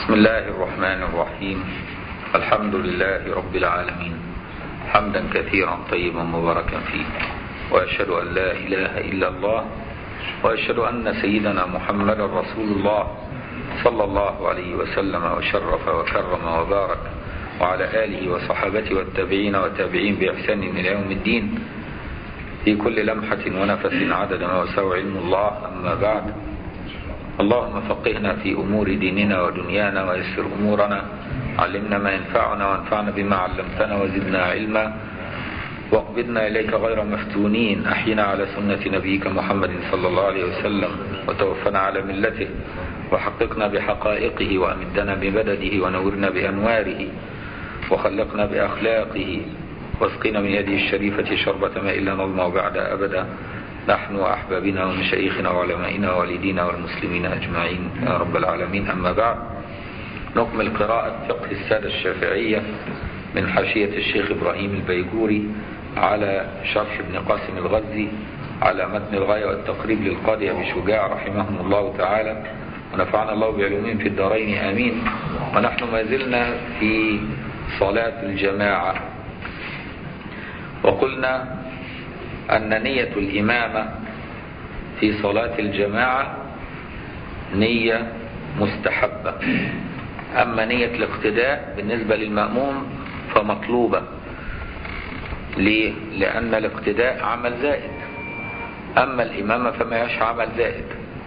بسم الله الرحمن الرحيم. الحمد لله رب العالمين، حمدا كثيرا طيبا مباركا فيه، وأشهد أن لا إله إلا الله، وأشهد أن سيدنا محمد رسول الله صلى الله عليه وسلم وشرف وكرم وبارك، وعلى آله وصحابته والتابعين والتابعين بإحسان إلى يوم الدين، في كل لمحة ونفس عدد ما وسع علم الله. أما بعد، اللهم فقهنا في أمور ديننا ودنيانا ويسر أمورنا، علمنا ما ينفعنا وانفعنا بما علمتنا وزدنا علما، واقبضنا إليك غير مفتونين، أحينا على سنة نبيك محمد صلى الله عليه وسلم، وتوفنا على ملته، وحققنا بحقائقه، وأمدنا بمدده، ونورنا بأنواره، وخلقنا بأخلاقه، واسقنا من يده الشريفة شربة ماء لا نظمأ بعدها أبدا، نحن وأحبابنا ومشايخنا وعلمائنا ووالدينا والمسلمين أجمعين يا رب العالمين. أما بعد، نكمل قراءة فقه السادة الشافعية من حاشية الشيخ إبراهيم البيجوري على شرح ابن قاسم الغزي على متن الغاية والتقريب للقاضي أبي شجاع رحمهم الله تعالى، ونفعنا الله بعلومهم في الدارين آمين. ونحن ما زلنا في صلاة الجماعة، وقلنا أن نية الإمامة في صلاة الجماعة نية مستحبة، أما نية الاقتداء بالنسبة للمأموم فمطلوبة. ليه؟ لأن الاقتداء عمل زائد، أما الإمامة فما يش عمل زائد.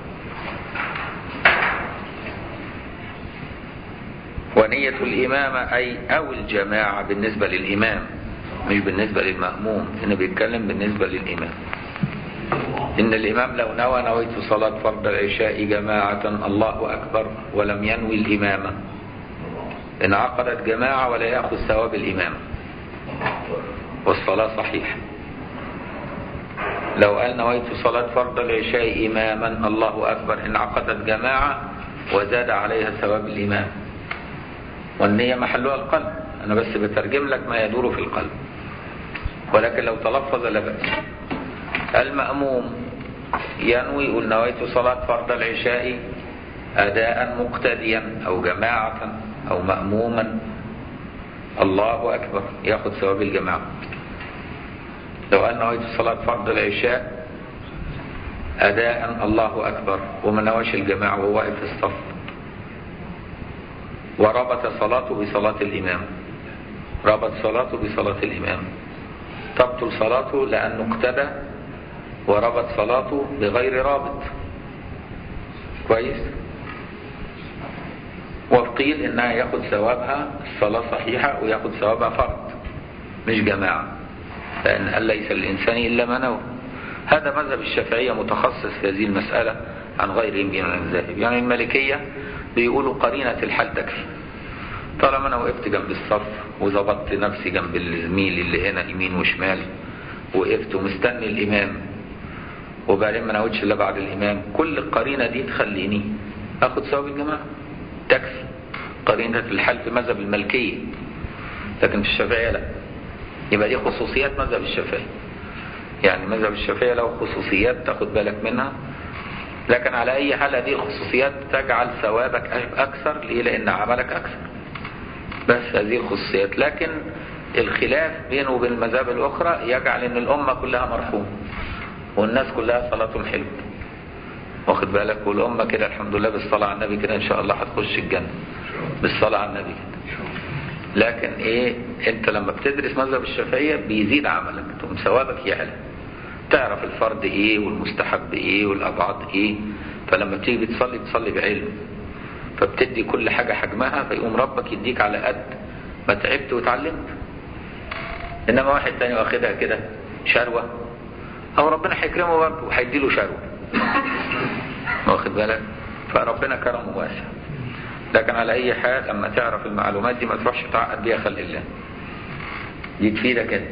ونية الإمامة أو الجماعة بالنسبة للإمام، مش بالنسبة للمأموم، هنا بيتكلم بالنسبة للإمام. إن الإمام لو نويت صلاة فرض العشاء جماعة الله أكبر ولم ينوي الإمامة، انعقدت جماعة ولا يأخذ ثواب الإمامة والصلاة صحيحة. لو قال نويت صلاة فرض العشاء إماما الله أكبر، انعقدت جماعة وزاد عليها ثواب الإمام، والنية محلها القلب. أنا بس بترجم لك ما يدور في القلب، ولكن لو تلفظ لا بأس. المأموم ينوي، يقول نويت صلاة فرض العشاء أداء مقتديا أو جماعة أو مأموما الله أكبر، يأخذ ثواب الجماعة. لو قال نويت صلاة فرض العشاء أداء الله أكبر وما نواش الجماعة وهو واقف في الصف، وربط صلاته بصلاة الإمام، ربط صلاته بصلاة الإمام، تبطل صلاته لأنه اقتدى وربط صلاته بغير رابط. كويس؟ وقيل إنها يأخذ ثوابها الصلاة صحيحة ويأخذ ثوابها فرض مش جماعة، لأن ليس للإنسان إلا ما نوى. هذا مذهب الشافعية متخصص في هذه المسألة عن غيرهم من المذاهب. يعني المالكية بيقولوا قرينة الحال تكفي، طالما أنا وقفت جنب الصف وظبطت نفسي جنب الزميل اللي هنا يمين وشمال، وقفت ومستني الإمام، وبعدين ما نويتش إلا بعد الإمام، كل القرينة دي تخليني أخذ ثواب الجماعة، تكفي. قرينة الحال في مذهب المالكية، لكن في الشافعية لا. يبقى دي خصوصيات مذهب الشافعية، يعني مذهب الشافعية له خصوصيات تاخد بالك منها، لكن على أي حال هذه الخصوصيات تجعل ثوابك أكثر. ليه؟ لأن عملك أكثر، بس هذه الخصوصيات. لكن الخلاف بينه وبين المذاهب الأخرى يجعل أن الأمة كلها مرحومة والناس كلها صلاتهم حلوة، واخد بالك؟ والأمة كده الحمد لله بالصلاة على النبي كده إن شاء الله هتخش الجنة بالصلاة على النبي كده. لكن أنت لما بتدرس مذهب الشافعية بيزيد عملك، تقوم ثوابك يعلى، تعرف الفرض والمستحب والأبعاد فلما بتيجي بتصلي بعلم، فبتدي كل حاجة حجمها، فيقوم ربك يديك على قد ما تعبت وتعلمت. إنما واحد تاني واخدها كده شروة، أو ربنا هيكرمه برضه وهيديله شروة، واخد بالك؟ فربنا كرمه واسع. لكن على أي حال لما تعرف المعلومات دي ما تروحش تعقد بيها خلق الله، دي تفيدك أنت.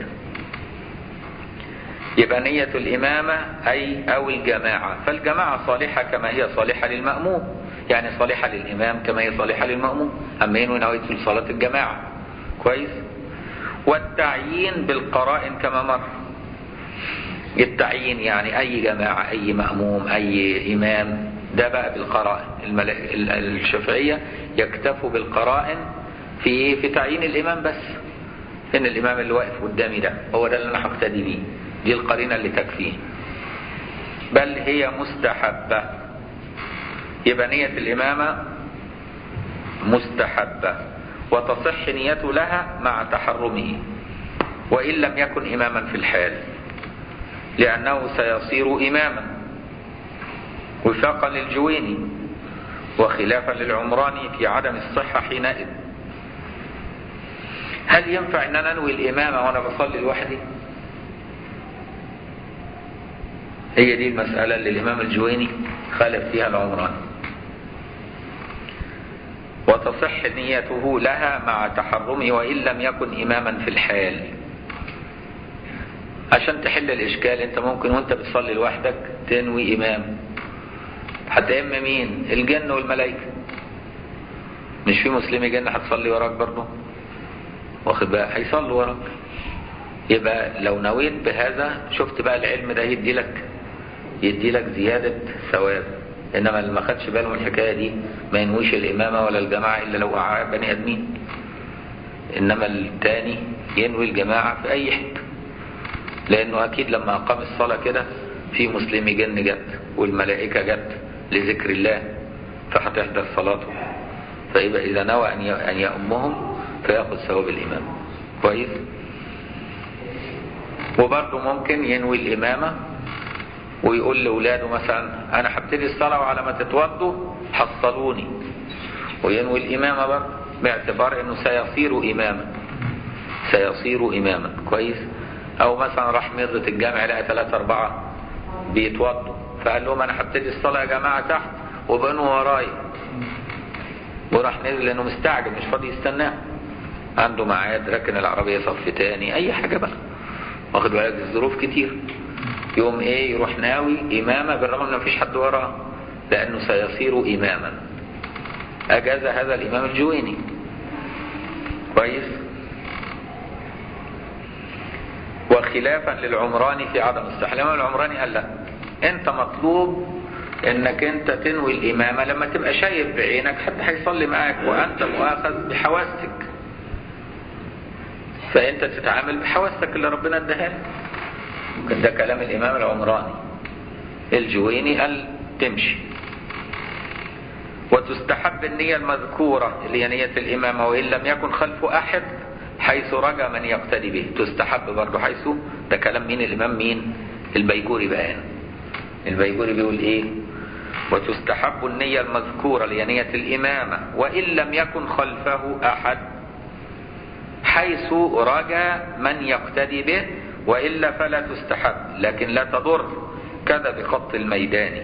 يبقى نية الإمامة أو الجماعة، فالجماعة صالحة كما هي صالحة للمأموم، يعني صالحة للإمام كما هي صالحة للمأموم، أما ينوي نويت صلاة الجماعة. كويس؟ والتعيين بالقرائن كما مر. التعيين يعني أي جماعة، أي مأموم، أي إمام، ده بقى بالقرائن. الشافعية يكتفوا بالقرائن في تعيين الإمام بس، إن الإمام اللي واقف قدامي ده هو ده اللي أنا هقتدي بيه، دي القرينة اللي تكفيه. بل هي مستحبة، يبقى نية الإمامة مستحبة وتصح نيته لها مع تحرمه وإن لم يكن إماما في الحال، لأنه سيصير إماما وفاقا للجويني وخلافا للعمراني في عدم الصحة حينئذ. هل ينفع أن أنا أنوي الإمامة وأنا بصلي لوحدي؟ هي دي المسألة اللي الإمام الجويني خالف فيها العمراني. وتصح نيته لها مع تحرمه وإن لم يكن إماما في الحال. عشان تحل الإشكال أنت ممكن وأنت بتصلي لوحدك تنوي إمام، هتأم مين؟ الجن والملائكة. مش في مسلمي جن هتصلي وراك برضه؟ واخد بقى هيصلوا وراك. يبقى لو نويت بهذا شفت بقى العلم ده يدي لك زيادة ثواب. انما اللي ما خدش باله من الحكايه دي ما ينويش الامامه ولا الجماعه الا لو وقع بني ادمين، انما الثاني ينوي الجماعه في اي حته، لانه اكيد لما اقام الصلاه كده في مسلمي جن جت والملائكه جت لذكر الله فهتحضر صلاته، فيبقى اذا نوى ان يؤمهم فياخذ ثواب الامام. كويس. وبرضه ممكن ينوي الامامه ويقول لاولاده مثلا انا هبتدي الصلاه وعلى ما تتوضوا حصلوني، وينوي الامامه برضه باعتبار انه سيصير اماما. كويس. او مثلا راح مرة الجامع لقى 3 4 بيتوضوا فقال لهم انا هبتدي الصلاه يا جماعه تحت وبنوا ورايا، وراح نزل لانه مستعجل مش فاضي يستناه، عنده ميعاد ركن العربيه صف تاني اي حاجه بقى، واخد بالك الظروف كتير، يوم يروح ناوي إمامة بالرغم ان مفيش حد وراه لأنه سيصير إماما. أجاز هذا الإمام الجويني. كويس. وخلافا للعمراني في عدم الصحة. الإمام العمراني قال لا، أنت مطلوب أنك أنت تنوي الإمامة لما تبقى شايف بعينك حد هيصلي معاك وأنت مؤاخذ بحواستك، فأنت تتعامل بحواستك اللي ربنا اداها لك. ده كلام الإمام العمراني. الجويني قال تمشي. وتستحب النية المذكورة اللي هي نية الإمامة وإن لم يكن خلف أحد حيث رجى من يقتدي به. تستحب برضه حيث، ده كلام مين؟ الإمام مين؟ البيجوري بقى هنا. البيجوري بيقول إيه؟ وتستحب النية المذكورة اللي هي نية الإمامة وإن لم يكن خلفه أحد حيث رجى من يقتدي به، وإلا فلا تستحب لكن لا تضر، كذا بخط الميداني.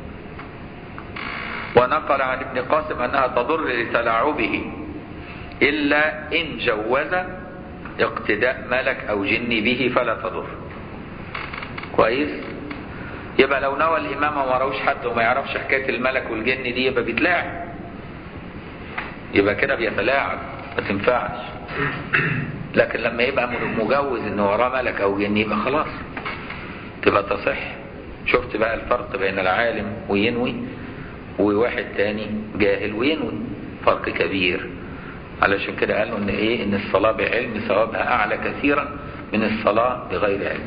ونقل عن ابن قاسم أنها تضر لتلاعبه إلا إن جوز اقتداء ملك أو جن به فلا تضر. كويس. يبقى لو نوى الإمام وما راوش حد وما يعرفش حكاية الملك والجن دي يبقى بيتلاعب، يبقى كده بيتلاعب ما تنفعش. لكن لما يبقى مجوز انه وراه ملك او جن يبقى خلاص تبقى تصح. شفت بقى الفرق بين العالم وينوي وواحد تاني جاهل وينوي، فرق كبير. علشان كده قالوا ان ان الصلاة بعلم ثوابها اعلى كثيرا من الصلاة بغير علم.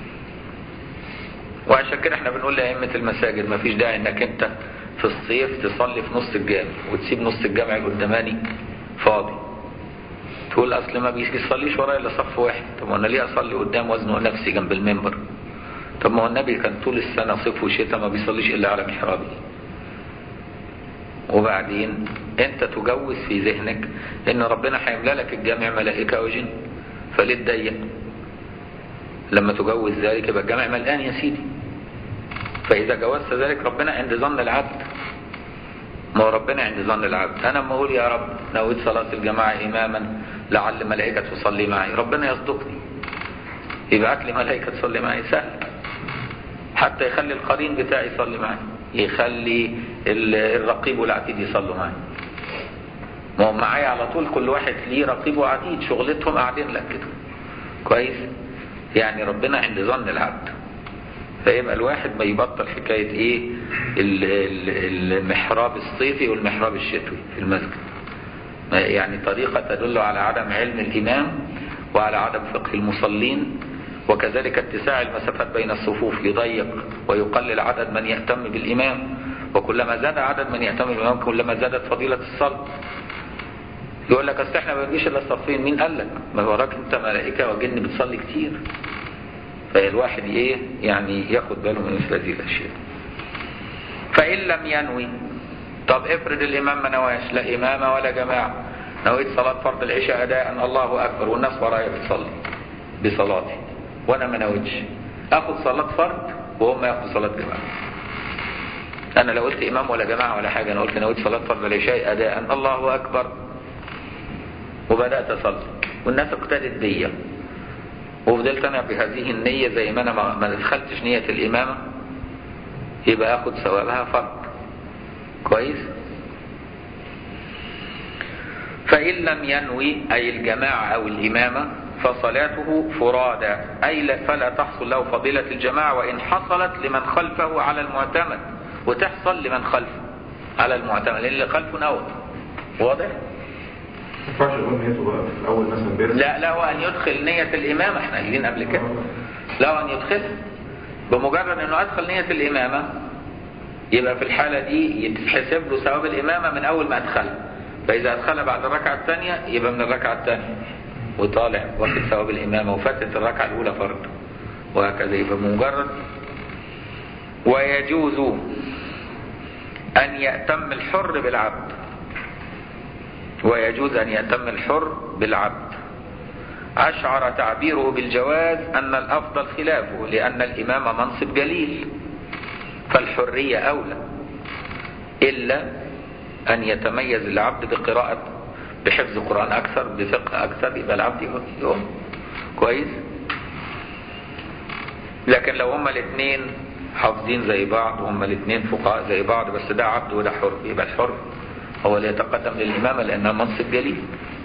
وعشان كده احنا بنقول لأئمة المساجد ما فيش داعي انك انت في الصيف تصلي في نص الجامع وتسيب نص الجامع القداماني فاضي، تقول اصل ما بيصليش ورايا الا صف واحد. طب انا ليه اصلي قدام وزنه نفسي جنب المنبر؟ طب ما هو النبي كان طول السنه صيف وشتاء ما بيصليش الا على محرابه. وبعدين انت تجوز في ذهنك ان ربنا هيملى لك الجامع ملائكه وجن، فليه تضيق؟ لما تجوز ذلك يبقى الجامع ملقان يا سيدي. فاذا جوزت ذلك ربنا عند ظن العبد. ما هو ربنا عند ظن العبد. انا لما اقول يا رب نويت صلاه الجماعه اماما لعل ملائكه تصلي معي، ربنا يصدقني يبعت لي ملائكه تصلي معي، سهل. حتى يخلي القرين بتاعي يصلي معي، يخلي الرقيب والعتيد يصلوا معي. ما هو معايا على طول، كل واحد ليه رقيب وعتيد شغلتهم قاعدين لك كده. كويس. يعني ربنا عند ظن العبد. فيبقى الواحد ما يبطل حكايه المحراب الصيفي والمحراب الشتوي في المسجد، يعني طريقة تدل على عدم علم الإمام وعلى عدم فقه المصلين، وكذلك اتساع المسافات بين الصفوف يضيق ويقلل عدد من يهتم بالإمام، وكلما زاد عدد من يهتم بالإمام كلما زادت فضيلة الصلاة. يقول لك اصل احنا ما بنجيش الا الصفين، مين قال لك؟ ما وراك انت ملائكة وجن بتصلي كتير. فالواحد يعني ياخد باله من مثل هذه الاشياء. فإن لم ينوي، طب افرض الإمام ما نواش لا إمامة ولا جماعة، نويت صلاة فرض العشاء أداء الله أكبر والناس ورايا بتصلي بصلاتي وأنا ما نويتش، أخذ صلاة فرض وهم يأخذوا صلاة جماعة. أنا لو قلت إمام ولا جماعة ولا حاجة، أنا قلت نويت صلاة فرض العشاء أداء الله أكبر وبدأت أصلي والناس اقتدت بيا وفضلت أنا بهذه النية زي ما أنا ما دخلتش نية الإمامة، يبقى أخذ ثوابها فرض. كويس. فإن لم ينوي أي الجماعة أو الإمامة فصلاته فرادى، أي فلا تحصل له فضيلة الجماعة، وإن حصلت لمن خلفه على المعتمد، وتحصل لمن خلفه على المعتمد لأن اللي خلفه نوى. واضح؟ ما ينفعش يقول نيته بقى في الأول مثلا بيرسل. لا هو أن يدخل نية الإمامة، احنا قايلين قبل كده لا أن يدخلها، بمجرد أنه أدخل نية الإمامة يبقى في الحالة دي يتحسب له ثواب الإمامة من أول ما أدخل، فإذا أدخل بعد الركعة الثانية يبقى من الركعة الثانية وطالع واخد ثواب الإمامة، وفاتت الركعة الأولى فرض، وهكذا. يبقى مجرد. ويجوز أن يأتم الحر بالعبد، ويجوز أن يأتم الحر بالعبد. أشعر تعبيره بالجواز أن الأفضل خلافه، لأن الإمام منصب جليل فالحرية أولى، إلا أن يتميز العبد بقراءة بحفظ قرآن أكثر بفقه أكثر، يبقى العبد يقوم. كويس. لكن لو هما الاثنين حافظين زي بعض وهما الاثنين فقهاء زي بعض بس ده عبد وده حر، يبقى الحر هو اللي يتقدم للإمامة لأنها منصب جليل.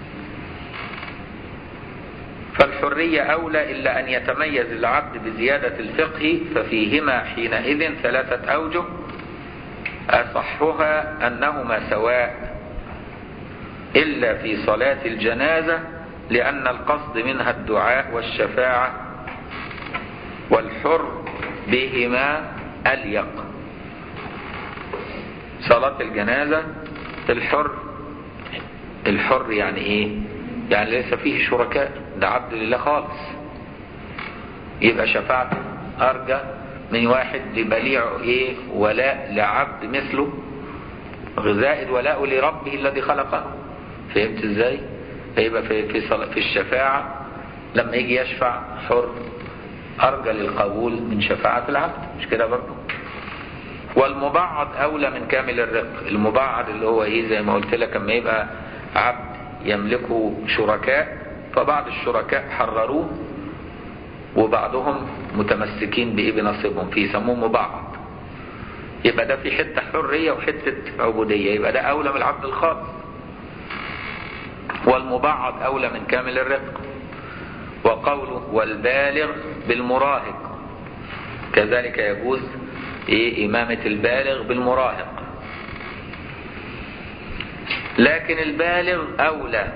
فالحرية أولى، إلا أن يتميز العبد بزيادة الفقه، ففيهما حينئذ 3 أوجه، أصحها أنهما سواء إلا في صلاة الجنازة، لأن القصد منها الدعاء والشفاعة، والحر بهما أليق. صلاة الجنازة الحر يعني إيه؟ يعني ليس فيه شركاء، ده عبد لله خالص، يبقى شفاعته أرجى من واحد لبليع ولاء لعبد مثله، زائد ولاء لربه الذي خلقه. فهمت ازاي؟ فيبقى في الشفاعة لما يجي يشفع حر أرجى للقبول من شفاعة العبد، مش كده برضه؟ والمبعض أولى من كامل الرق. المبعض اللي هو زي ما قلت لك، لما يبقى عبد يملكه شركاء، فبعض الشركاء حرروه وبعضهم متمسكين بنصيبهم فيه، يسموه مبعض. يبقى ده في حتة حرية وحتة عبودية، يبقى ده أولى من العبد الخاص. والمبعض أولى من كامل الرق. وقوله والبالغ بالمراهق، كذلك يجوز إمامة البالغ بالمراهق، لكن البالغ أولى.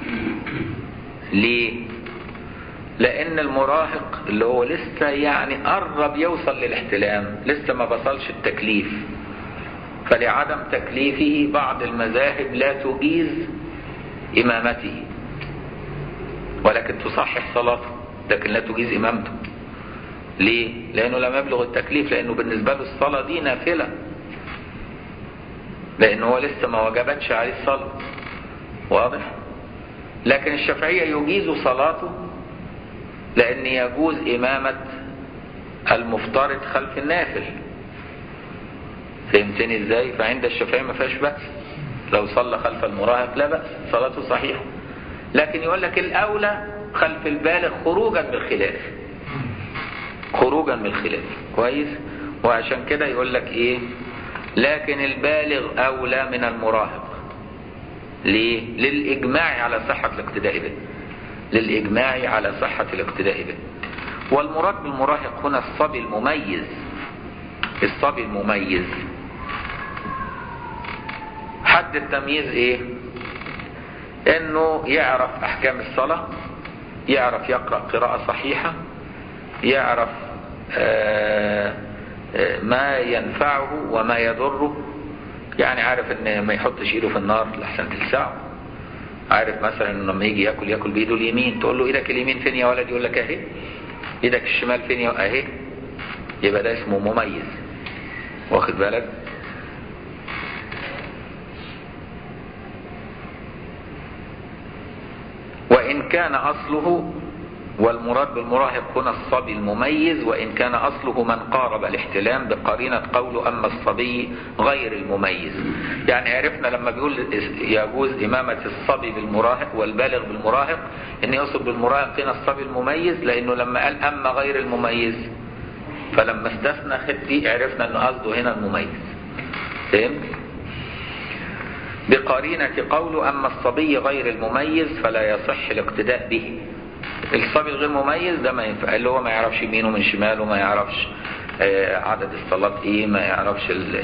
ليه؟ لأن المراهق اللي هو لسه قرب يوصل للاحتلام، لسه ما بصلش التكليف، فلعدم تكليفه بعض المذاهب لا تجيز إمامته، ولكن تصحح صلاته لكن لا تجيز إمامته. ليه؟ لأنه لم يبلغ التكليف، لأنه بالنسبة له الصلاة دي نافلة، لأنه هو لسه ما وجبتش عليه الصلاة. واضح؟ لكن الشافعية يجيز صلاته، لأن يجوز إمامة المفترض خلف النافل. فهمتني ازاي؟ فعند الشافعية ما فيهاش بأس لو صلى خلف المراهق، لا بأس، صلاته صحيحة. لكن يقول لك الأولى خلف البالغ خروجا بالخلاف، خروجا من الخلاف. كويس. وعشان كده يقول لك لكن البالغ أولى من المراهق. ليه؟ للإجماع على صحة الاقتداء به، للإجماع على صحة الاقتداء به. والمراد بالمراهق هنا الصبي المميز، الصبي المميز حد التمييز ايه؟ انه يعرف احكام الصلاة، يعرف يقرأ قراءة صحيحة، يعرف ما ينفعه وما يضره، يعني عارف ان ما يحطش ايده في النار لحسن تلسعه، عارف مثلا انه لما يجي ياكل بايده اليمين، تقول له ايدك اليمين فين يا ولد؟ يقول لك اهي. ايدك الشمال فين يا اهي؟ يبقى ده اسمه مميز، واخد بالك؟ وإن كان أصله، والمراد بالمراهق هنا الصبي المميز، وإن كان أصله من قارب الاحتلام بقرينة قوله أما الصبي غير المميز. يعني عرفنا لما بيقول يجوز إمامة الصبي بالمراهق والبالغ بالمراهق إن يقصد بالمراهق هنا الصبي المميز، لأنه لما قال أما غير المميز فلما استثنى خدي عرفنا أنه قصده هنا المميز. فهمت؟ بقرينة قوله أما الصبي غير المميز فلا يصح الاقتداء به. الصبي الغير مميز ده ما ينفع، اللي هو ما يعرفش يمينه من شماله، ما يعرفش عدد الصلاة ايه، ما يعرفش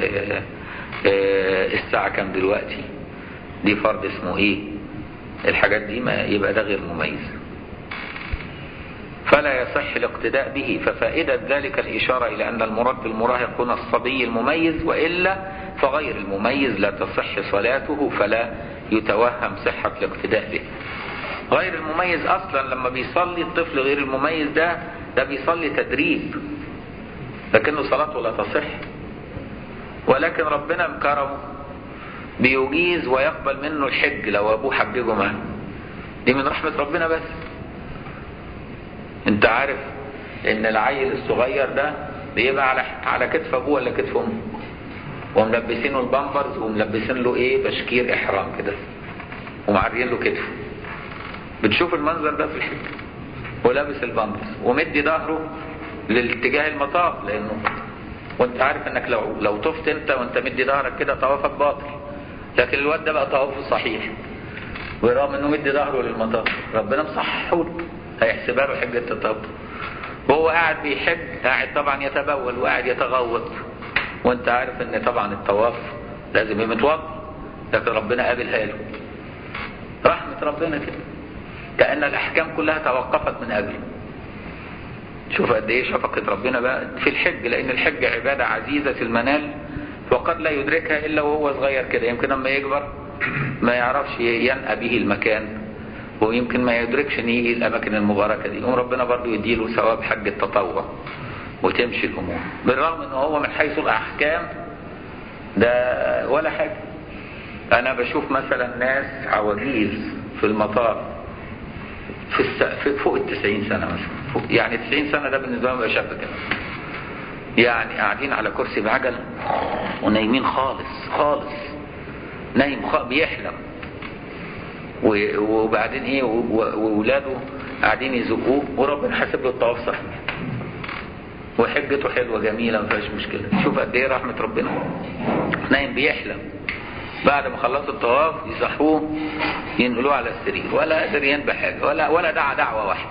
الساعة كام دلوقتي، دي فرض اسمه ايه، الحاجات دي ما يبقى ده غير مميز، فلا يصح الاقتداء به. ففائدة ذلك الإشارة إلى أن المراد بالمراهق هنا الصبي المميز، وإلا فغير المميز لا تصح صلاته فلا يتوهم صحة الاقتداء به. غير المميز أصلا لما بيصلي الطفل غير المميز ده بيصلي تدريب، لكنه صلاته لا تصح، ولكن ربنا بكرمه بيجيز ويقبل منه الحج لو أبوه حججه معه، دي من رحمة ربنا. بس انت عارف ان العيل الصغير ده بيبقى على كتف ابوه ولا كتف امه، وملبسينه البامبرز وملبسين له ايه بشكير احرام كده ومعرين له كتفه. بتشوف المنظر ده في الحج ولابس البامبرز ومدي ظهره للاتجاه المطاف، لانه وانت عارف انك لو طفت انت وانت مدي ظهرك كده طوافك باطل، لكن الواد ده بقى طوافه صحيح ورغم انه مدي ظهره للمطاف ربنا مصححه له، هيحسبها له حجة التطهر. وهو قاعد بيحج قاعد طبعا يتبول وقاعد يتغوط، وانت عارف ان طبعا الطواف لازم يمتوضى، لكن ربنا قابلها له. رحمة ربنا كده، كأن الأحكام كلها توقفت من أجله. شوف قد ايه شفقة ربنا بقى في الحج، لأن الحج عبادة عزيزة المنال، وقد لا يدركها إلا وهو صغير كده، يمكن لما يكبر ما يعرفش ينأى به المكان، ويمكن ما يدركش ان يجي الاماكن المباركه دي، يقوم ربنا برضه يديله ثواب حج التطوع وتمشي الامور، بالرغم ان هو من حيث الاحكام ده ولا حاجه. انا بشوف مثلا ناس عواجيز في المطار في فوق ال90 سنه مثلا، يعني 90 سنه ده بالنسبه لهم شاب كده، يعني قاعدين على كرسي بعجل ونايمين خالص نايم بيحلم، وبعدين ايه واولاده قاعدين يزقوه وربنا حاسب له الطواف صحيح وحجته حلوه جميله ما فيهاش مشكله. شوف قد ايه رحمه ربنا، نايم بيحلم، بعد ما خلصوا الطواف يصحوه ينقلوه على السرير ولا قادر ينبه حاجه ولا دعا دعوه واحده.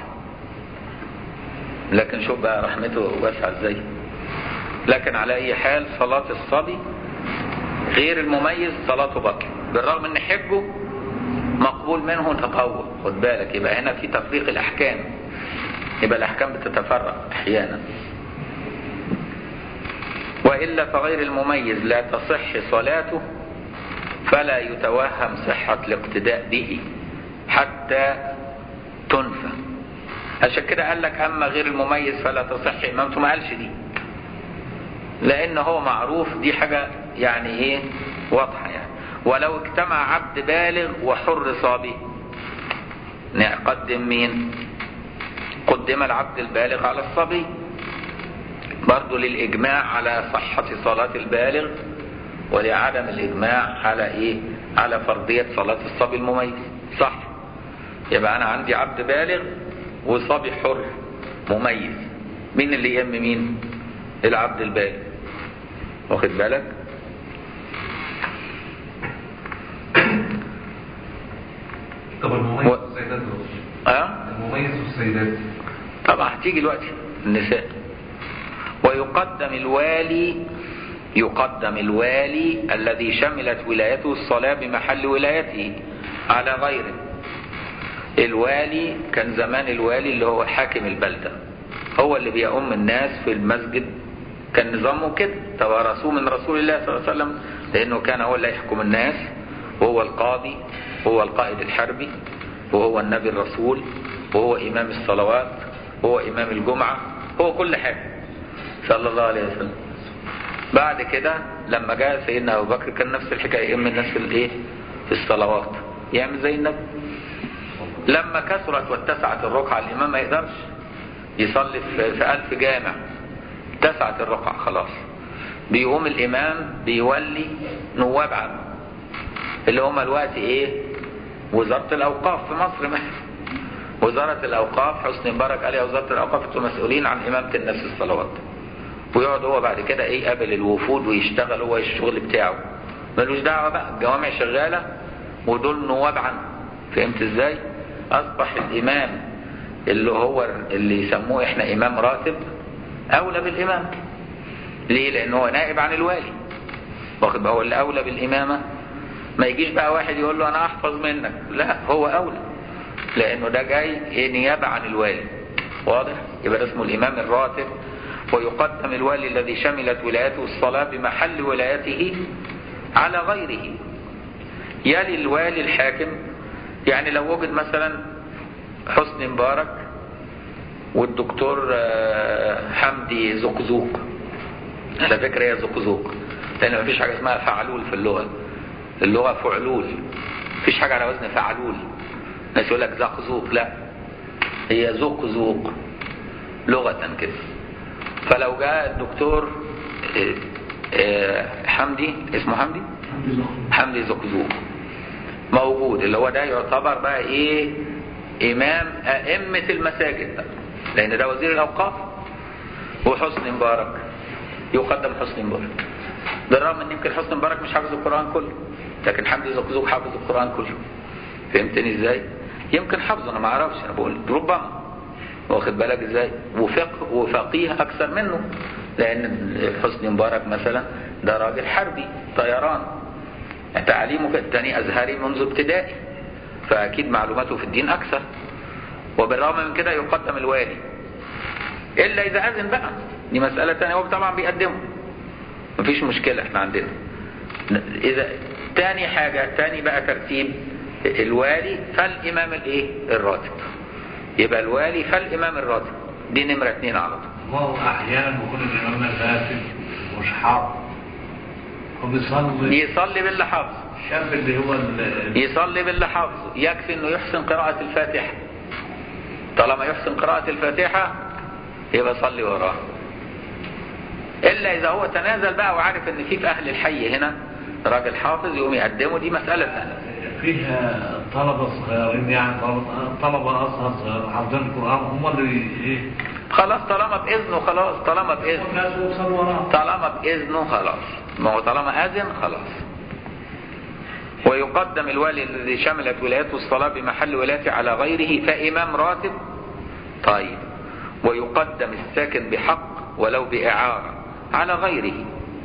لكن شوف بقى رحمته واسعه ازاي. لكن على اي حال صلاه الصبي غير المميز صلاته باطله، بالرغم ان حجه مقبول منه تطوع، خد بالك. يبقى هنا في تفريق الأحكام، يبقى الأحكام بتتفرق أحيانا. وإلا فغير المميز لا تصح صلاته فلا يتوهم صحة الاقتداء به حتى تنفى. عشان كده قال لك أما غير المميز فلا تصح إمامته، ما قالش دي، لأن هو معروف دي حاجة يعني إيه واضحة يعني. ولو اجتمع عبد بالغ وحر صبي نقدم مين؟ قدم العبد البالغ على الصبي، برضو للإجماع على صحة صلاة البالغ ولعدم الإجماع على إيه؟ على فرضية صلاة الصبي المميز. صح؟ يبقى أنا عندي عبد بالغ وصبي حر مميز، مين اللي يهم مين؟ العبد البالغ، واخد بالك؟ طب المميز والسيدات المميز والسيدات طبعا هتيجي دلوقتي النساء. ويقدم الوالي يقدم الوالي الذي شملت ولايته الصلاة بمحل ولايته على غيره. الوالي كان زمان الوالي اللي هو حاكم البلدة، هو اللي بيؤم الناس في المسجد، كان نظامه كده، توارثوه من رسول الله صلى الله عليه وسلم، لأنه كان هو اللي يحكم الناس، وهو القاضي، وهو القائد الحربي، وهو النبي الرسول، وهو إمام الصلوات، وهو إمام الجمعة، هو كل حاجة صلى الله عليه وسلم. بعد كده لما جاء سيدنا أبو بكر كان نفس الحكاية، يأم الناس في الإيه؟ في الصلوات، يعمل زي النبي. لما كثرت واتسعت الرقعة الإمام ما يقدرش يصلي في 1000 جامع، اتسعت الرقعة خلاص، بيقوم الإمام بيولي نواب عنه اللي هم الوقت إيه؟ وزارة الأوقاف في مصر مثلا. وزارة الأوقاف حسني مبارك قال يا وزارة الأوقاف انتوا مسؤولين عن إمامة الناس في الصلوات. ويقعد هو بعد كده إيه؟ قابل الوفود ويشتغل هو الشغل بتاعه، ملوش دعوة بقى، الجوامع شغالة ودول نواب عنه. فهمت إزاي؟ أصبح الإمام اللي هو اللي يسموه إحنا إمام راتب أولى بالإمام. ليه؟ لأنه هو نائب عن الوالي، واخد بقى، هو اللي أولى بالإمامة. ما يجيش بقى واحد يقول له أنا أحفظ منك، لا، هو أولى، لأنه ده جاي نيابة عن الوالي. واضح؟ يبقى ده اسمه الإمام الراتب. ويقدم الوالي الذي شملت ولايته الصلاة بمحل ولايته على غيره. يلي الوالي الحاكم، يعني لو وجد مثلا حسني مبارك والدكتور حمدي زقزوق، على فكرة هي زقزوق لأن مفيش حاجة اسمها فعلول في اللغة فعلول، مفيش حاجة على وزن فعلول. الناس يقول لك زقزوق، لا، هي زقزوق لغة كده. فلو جاء الدكتور حمدي، اسمه حمدي زقزوق موجود، اللي هو ده يعتبر بقى ايه؟ امام ائمة المساجد بقى، لان ده وزير الاوقاف. وحسني مبارك يقدم حسني مبارك، بالرغم ان يمكن حسني مبارك مش حافظ القرآن كله، لكن حمدي زقزوق حافظ القرآن كله. فهمتني ازاي؟ يمكن حافظه، انا ما اعرفش، انا بقول ربما، واخد بالك ازاي؟ وفقيه اكثر منه، لان حسني مبارك مثلا ده راجل حربي طيران، تعليمه الثاني ازهري منذ ابتدائي، فاكيد معلوماته في الدين اكثر. وبالرغم من كده يقدم الوالي الا اذا اذن بقى، دي مسألة ثانية، هو طبعا بيقدمه مفيش مشكلة احنا عندنا. اذا تاني حاجة، تاني بقى ترتيب الوالي فالامام الايه؟ الراتب. يبقى الوالي فالامام الراتب، دي نمرة 2 على طول. ما هو احيانا بيكون الامام الراتب مش حافظ، يصلي باللي حافظ، الشاب اللي هو يصلي باللي حافظه، يكفي انه يحسن قراءة الفاتحة. طالما يحسن قراءة الفاتحة يبقى صلي وراه. الا اذا هو تنازل بقى وعارف ان في اهل الحي هنا راجل حافظ يقوم يقدمه، دي مسألة ثانية. فيها طلبة صغيرين، يعني طلبة أصغر صغير حافظين القرآن، هم اللي إيه؟ خلاص طالما بإذنه، خلاص طالما بإذنه، طالما بإذنه خلاص، ما هو طالما أذن خلاص. ويقدم الوالي الذي شملت ولايته الصلاة بمحل ولايته على غيره فإمام راتب. طيب، ويقدم الساكن بحق ولو بإعارة على غيره.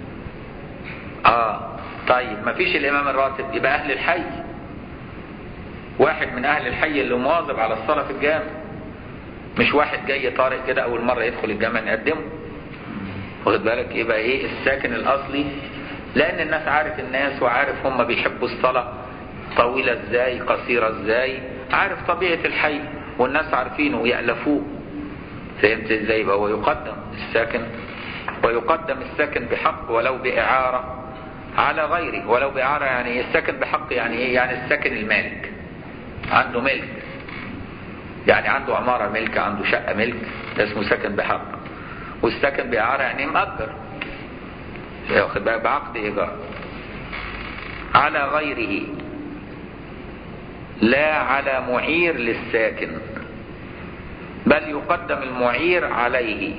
طيب، ما فيش الإمام الراتب، يبقى أهل الحي، واحد من أهل الحي اللي مواظب على الصلاة في الجامع، مش واحد جاي طارئ كده أول مرة يدخل الجامع نقدمه، واخد بالك؟ يبقى إيه؟ الساكن الأصلي، لأن الناس عارف الناس، وعارف هم بيحبوا الصلاة طويلة إزاي قصيرة إزاي، عارف طبيعة الحي والناس عارفينه ويألفوه. فهمت إزاي؟ يبقى ويقدم الساكن، ويقدم الساكن بحق ولو بإعارة على غيره. ولو بإعارة يعني الساكن بحق يعني إيه؟ يعني الساكن المالك، عنده ملك، يعني عنده عمارة ملك، عنده شقة ملك، ده اسمه ساكن بحق. والساكن بإعارة يعني مأجر، ياخد بقى بعقد إيجار على غيره، لا على معير للساكن، بل يقدم المعير عليه.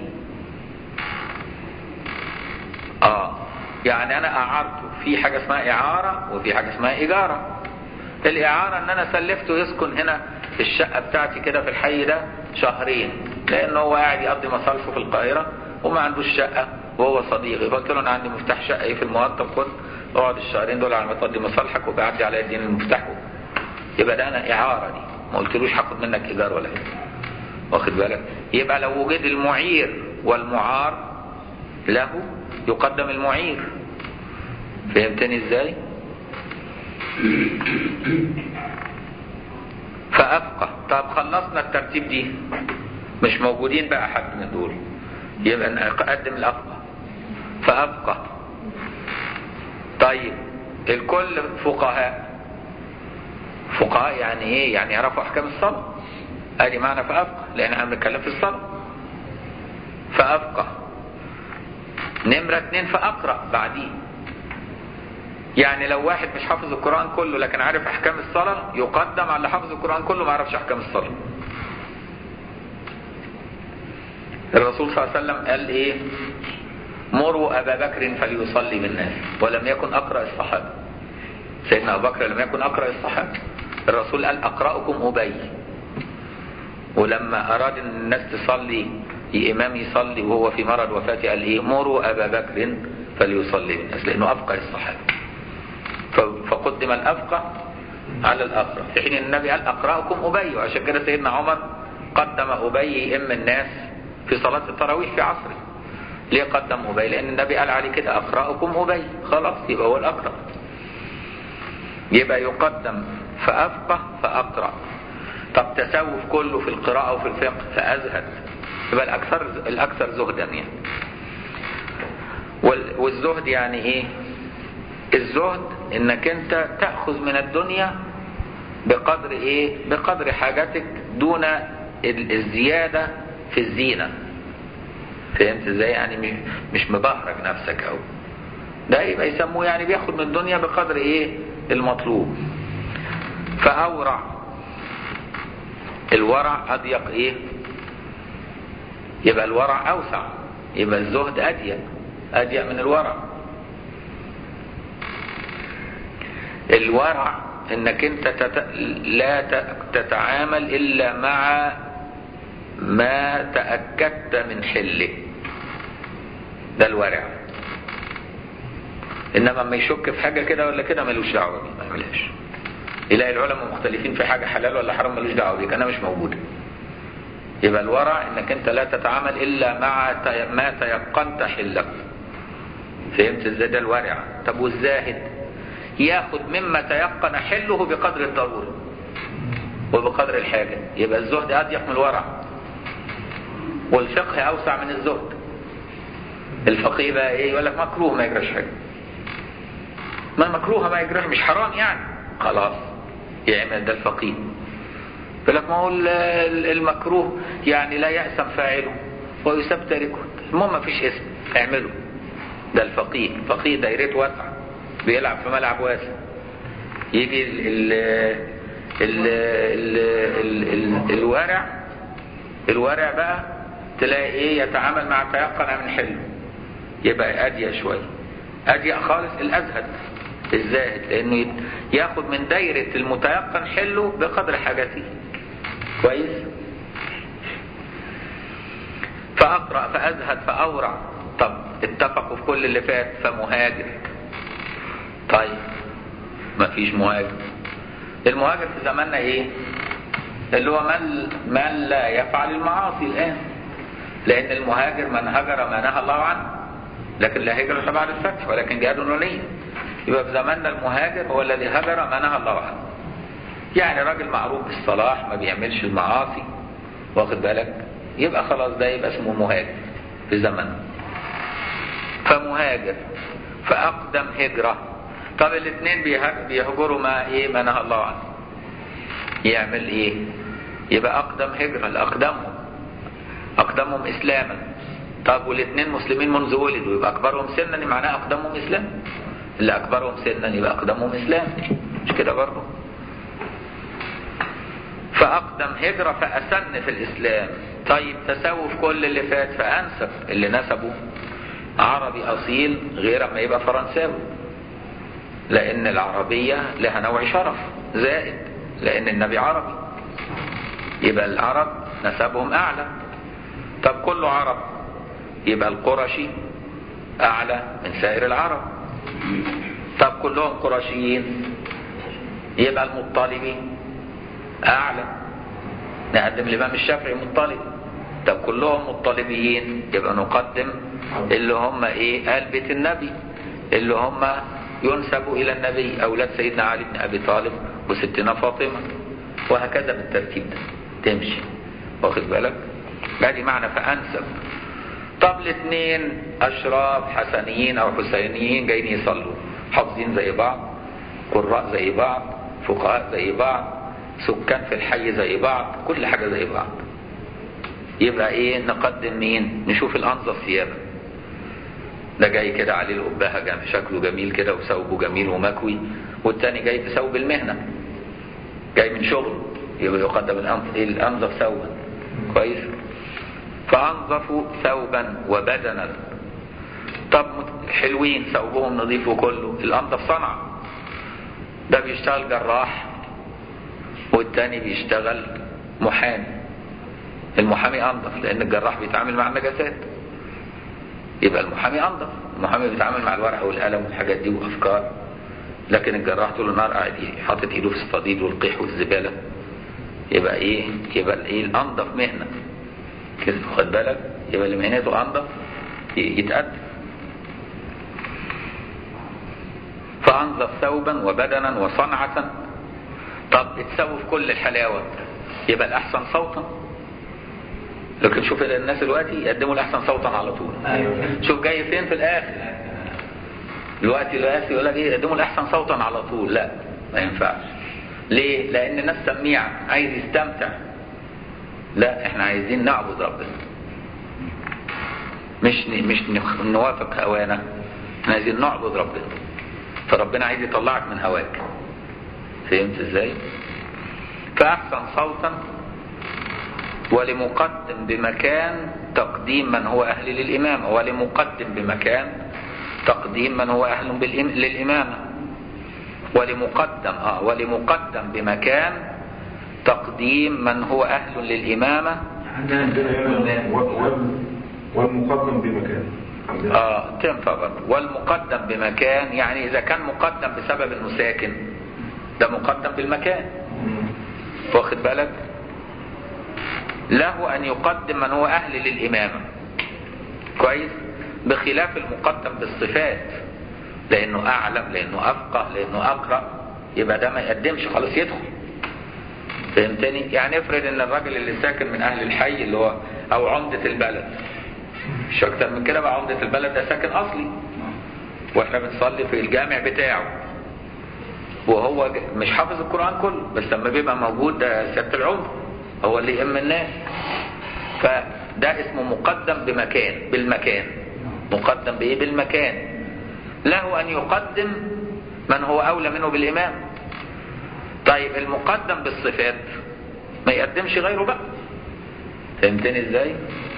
يعني أنا أعرته، في حاجة اسمها إعارة وفي حاجة اسمها إجارة. الإعارة أن أنا سلفته يسكن هنا في الشقة بتاعتي كده في الحي ده شهرين، لأنه هو قاعد يقضي مصالحه في القاهرة وما عندوش شقة وهو صديقي، قلت له انا عندي مفتاح شقه ايه في المقطم، خد اقعد الشهرين دول على ما تقضي مصالحك وبعدي على الدين المفتاح. يبقى ده انا اعاره دي، ما قلتلوش هاخد منك ايجار ولا ايه، واخد بالك؟ يبقى لو وجد المعير والمعار له يقدم المعير. فهمتني ازاي؟ فأفقه. طب خلصنا الترتيب دي، مش موجودين بقى حد من دول، يبقى نقدم الأفقه. فأفقه. طيب الكل فقهاء. فقهاء يعني ايه؟ يعني يعرفوا احكام الصلاة، ادي معنى فأفقه، لان احنا بنتكلم في الصلاة. فأفقه. نمرة 2 فأقرأ بعديه. يعني لو واحد مش حافظ القرآن كله لكن عارف احكام الصلاة يقدم على اللي حافظ القرآن كله ما عرفش احكام الصلاة. الرسول صلى الله عليه وسلم قال ايه؟ مروا ابا بكر فليصلي بالناس، ولم يكن اقرأ الصحابة. سيدنا ابو بكر لم يكن اقرأ الصحابة، الرسول قال اقرأكم ابي. ولما اراد ان الناس تصلي امام يصلي وهو في مرض وفاته قال ايه؟ مروا ابا بكر فليصلي بالناس، لانه افقه الصحابة. فقدم الافقه على الاقرأ، في حين النبي قال اقرأكم ابي، وعشان كده سيدنا عمر قدم ابي يئم الناس في صلاة التراويح في عصره. ليه قدم ابي؟ لان النبي قال عليه كده اقرأكم ابي، خلاص يبقى هو الاقرأ. يبقى يقدم فأفقه فأقرأ. طب تسوف كله في القراءة وفي الفقه فأزهد، يبقى الأكثر زهدا يعني. والزهد يعني إيه؟ الزهد إنك أنت تأخذ من الدنيا بقدر إيه؟ بقدر حاجتك دون الزيادة في الزينة. فهمت إزاي؟ يعني مش مبهرج نفسك أو ده، يبقى يسموه يعني بياخد من الدنيا بقدر إيه؟ المطلوب. فأورع. الورع أضيق إيه؟ يبقى الورع أوسع، يبقى الزهد أضيق من الورع. الورع إنك أنت لا تتعامل إلا مع ما تأكدت من حله، ده الورع. انما ما يشك في حاجه كده ولا كده ملوش دعوه بيه، ما يعملهاش. يلاقي العلماء مختلفين في حاجه حلال ولا حرام ملوش دعوه بيك، انا مش موجوده. يبقى الورع انك انت لا تتعامل الا مع ما تيقنت حله. فهمت ازاي؟ ده الورع. طب والزاهد ياخد مما تيقن حله بقدر الضروره وبقدر الحاجه، يبقى الزهد اضيق من الورع. والفقه اوسع من الزهد. الفقه يبقى ايه؟ يقول لك مكروه ما يجراش حاجه، ما مكروه ما يجراش، مش حرام يعني، خلاص يعمل. ده الفقيه. يقول لك ما هو المكروه يعني لا يأسم فاعله ويساب تاركه، المهم ما فيش اسم اعمله. ده الفقيه. الفقيه دايرته واسعه، بيلعب في ملعب واسع. يجي الورع بقى تلاقي ايه؟ يتعامل مع تيقن من حله، يبقى اضيق شويه. اضيق خالص الازهد الزاهد، لانه ياخد من دايره المتيقن حله بقدر حاجته. كويس. فاقرا فازهد فاورع. طب اتفقوا في كل اللي فات. فمهاجر. طيب ما فيش مهاجر. المهاجر في زماننا ايه؟ اللي هو من لا يفعل المعاصي الان، لان المهاجر من هجر ما نهى الله عنه، لكن لا هجرة بعد الفتح ولكن جهاد ونية. يبقى في زماننا المهاجر هو الذي هجر ما نهى الله عنه، يعني راجل معروف بالصلاح ما بيعملش المعاصي، واخد بالك؟ يبقى خلاص ده يبقى اسمه مهاجر في زماننا. فمهاجر فأقدم هجرة. طب الاثنين بيهجروا ما ايه؟ ما نهى الله عنه. يعمل ايه؟ يبقى أقدم هجرة أقدمهم إسلاما. طب والاثنين مسلمين منذ ولدوا، يبقى أكبرهم سنا معناه أقدمهم إسلام. اللي أكبرهم سنا يبقى أقدمهم إسلام، مش كده برضه؟ فأقدم هجرة فأسن في الإسلام. طيب تسوف كل اللي فات فأنسب. اللي نسبه عربي أصيل غير ما يبقى فرنساوي، لأن العربية لها نوع شرف زائد، لأن النبي عربي، يبقى العرب نسبهم أعلى. طب كله عرب، يبقى القرشي أعلى من سائر العرب. طب كلهم قرشيين يبقى المطلبي أعلى، نقدم الإمام الشافعي مطلب. طب كلهم مطلبيين يبقى نقدم اللي هم إيه؟ آل بيت النبي، اللي هم ينسبوا إلى النبي، أولاد سيدنا علي بن أبي طالب وستنا فاطمة، وهكذا بالترتيب ده تمشي. واخد بالك؟ ادي معنى فأنسب. طب الاثنين أشراف حسنيين أو حسينيين جايين يصلوا، حافظين زي بعض، قراء زي بعض، فقهاء زي بعض، سكان في الحي زي بعض، كل حاجة زي بعض. يبقى ايه؟ نقدم مين؟ نشوف الأنظف ثيابا. ده جاي كده عليه الأبهة، شكله جميل كده وثوبه جميل ومكوي، والتاني جاي بثوب المهنة، جاي من شغل، يبقى يقدم الأنظف ثوبا. كويس؟ فأنظفوا ثوبا وبدنا. طب حلوين، ثوبهم نظيف وكله، الأنظف صنعة. ده بيشتغل جراح والتاني بيشتغل محامي. المحامي أنظف لأن الجراح بيتعامل مع النجاسات، يبقى المحامي أنظف. المحامي بيتعامل مع الورق والقلم والحاجات دي وأفكار، لكن الجراح طول النهار قاعد حاطط ايده في الصديد والقيح والزبالة. يبقى ايه؟ يبقى ايه؟ الأنظف مهنة كده. خد بالك؟ يبقى اللي مهنته أنظف يتقدم. فأنظف ثوبا وبدنا وصنعة. طب اتسووا في كل الحلاوة، يبقى الأحسن صوتا. لكن شوف الناس دلوقتي يقدموا الأحسن صوتا على طول. شوف جاي فين في الآخر دلوقتي يقول لك ايه؟ يقدموا الأحسن صوتا على طول. لا، ما ينفعش. ليه؟ لأن الناس سميعة، عايز يستمتع. لا، احنا عايزين نعبد ربنا، مش نوافق هوانا، احنا عايزين نعبد ربنا. فربنا عايز يطلعك من هواك. فهمت ازاي؟ فأحسن صوتا ولمقدم بمكان تقديم من هو أهل للإمامة، ولمقدم بمكان تقديم من هو أهل للإمامة، ولمقدم بمكان تقديم من هو أهل للإمامة. والمقدم بمكان تنفع برضه. والمقدم بمكان يعني إذا كان مقدم بسبب إنه ساكن، ده مقدم بالمكان. واخد بالك؟ له أن يقدم من هو أهل للإمامة. كويس؟ بخلاف المقدم بالصفات، لأنه أعلم، لأنه أفقه، لأنه أقرأ، يبقى ده ما يقدمش، خلاص يدخل. فهمتني؟ يعني افرض ان الراجل اللي ساكن من أهل الحي اللي هو أو عمدة البلد، مش أكتر من كده بقى، عمدة البلد ده ساكن أصلي، وإحنا بنصلي في الجامع بتاعه، وهو مش حافظ القرآن كله، بس لما بيبقى موجود ده سيادة العمر هو اللي يأم الناس. فده اسمه مقدم بمكان، بالمكان. مقدم بإيه؟ بالمكان. له أن يقدم من هو أولى منه بالإمام. طيب المقدم بالصفات ما يقدمش غيره بقى. فهمتني ازاي؟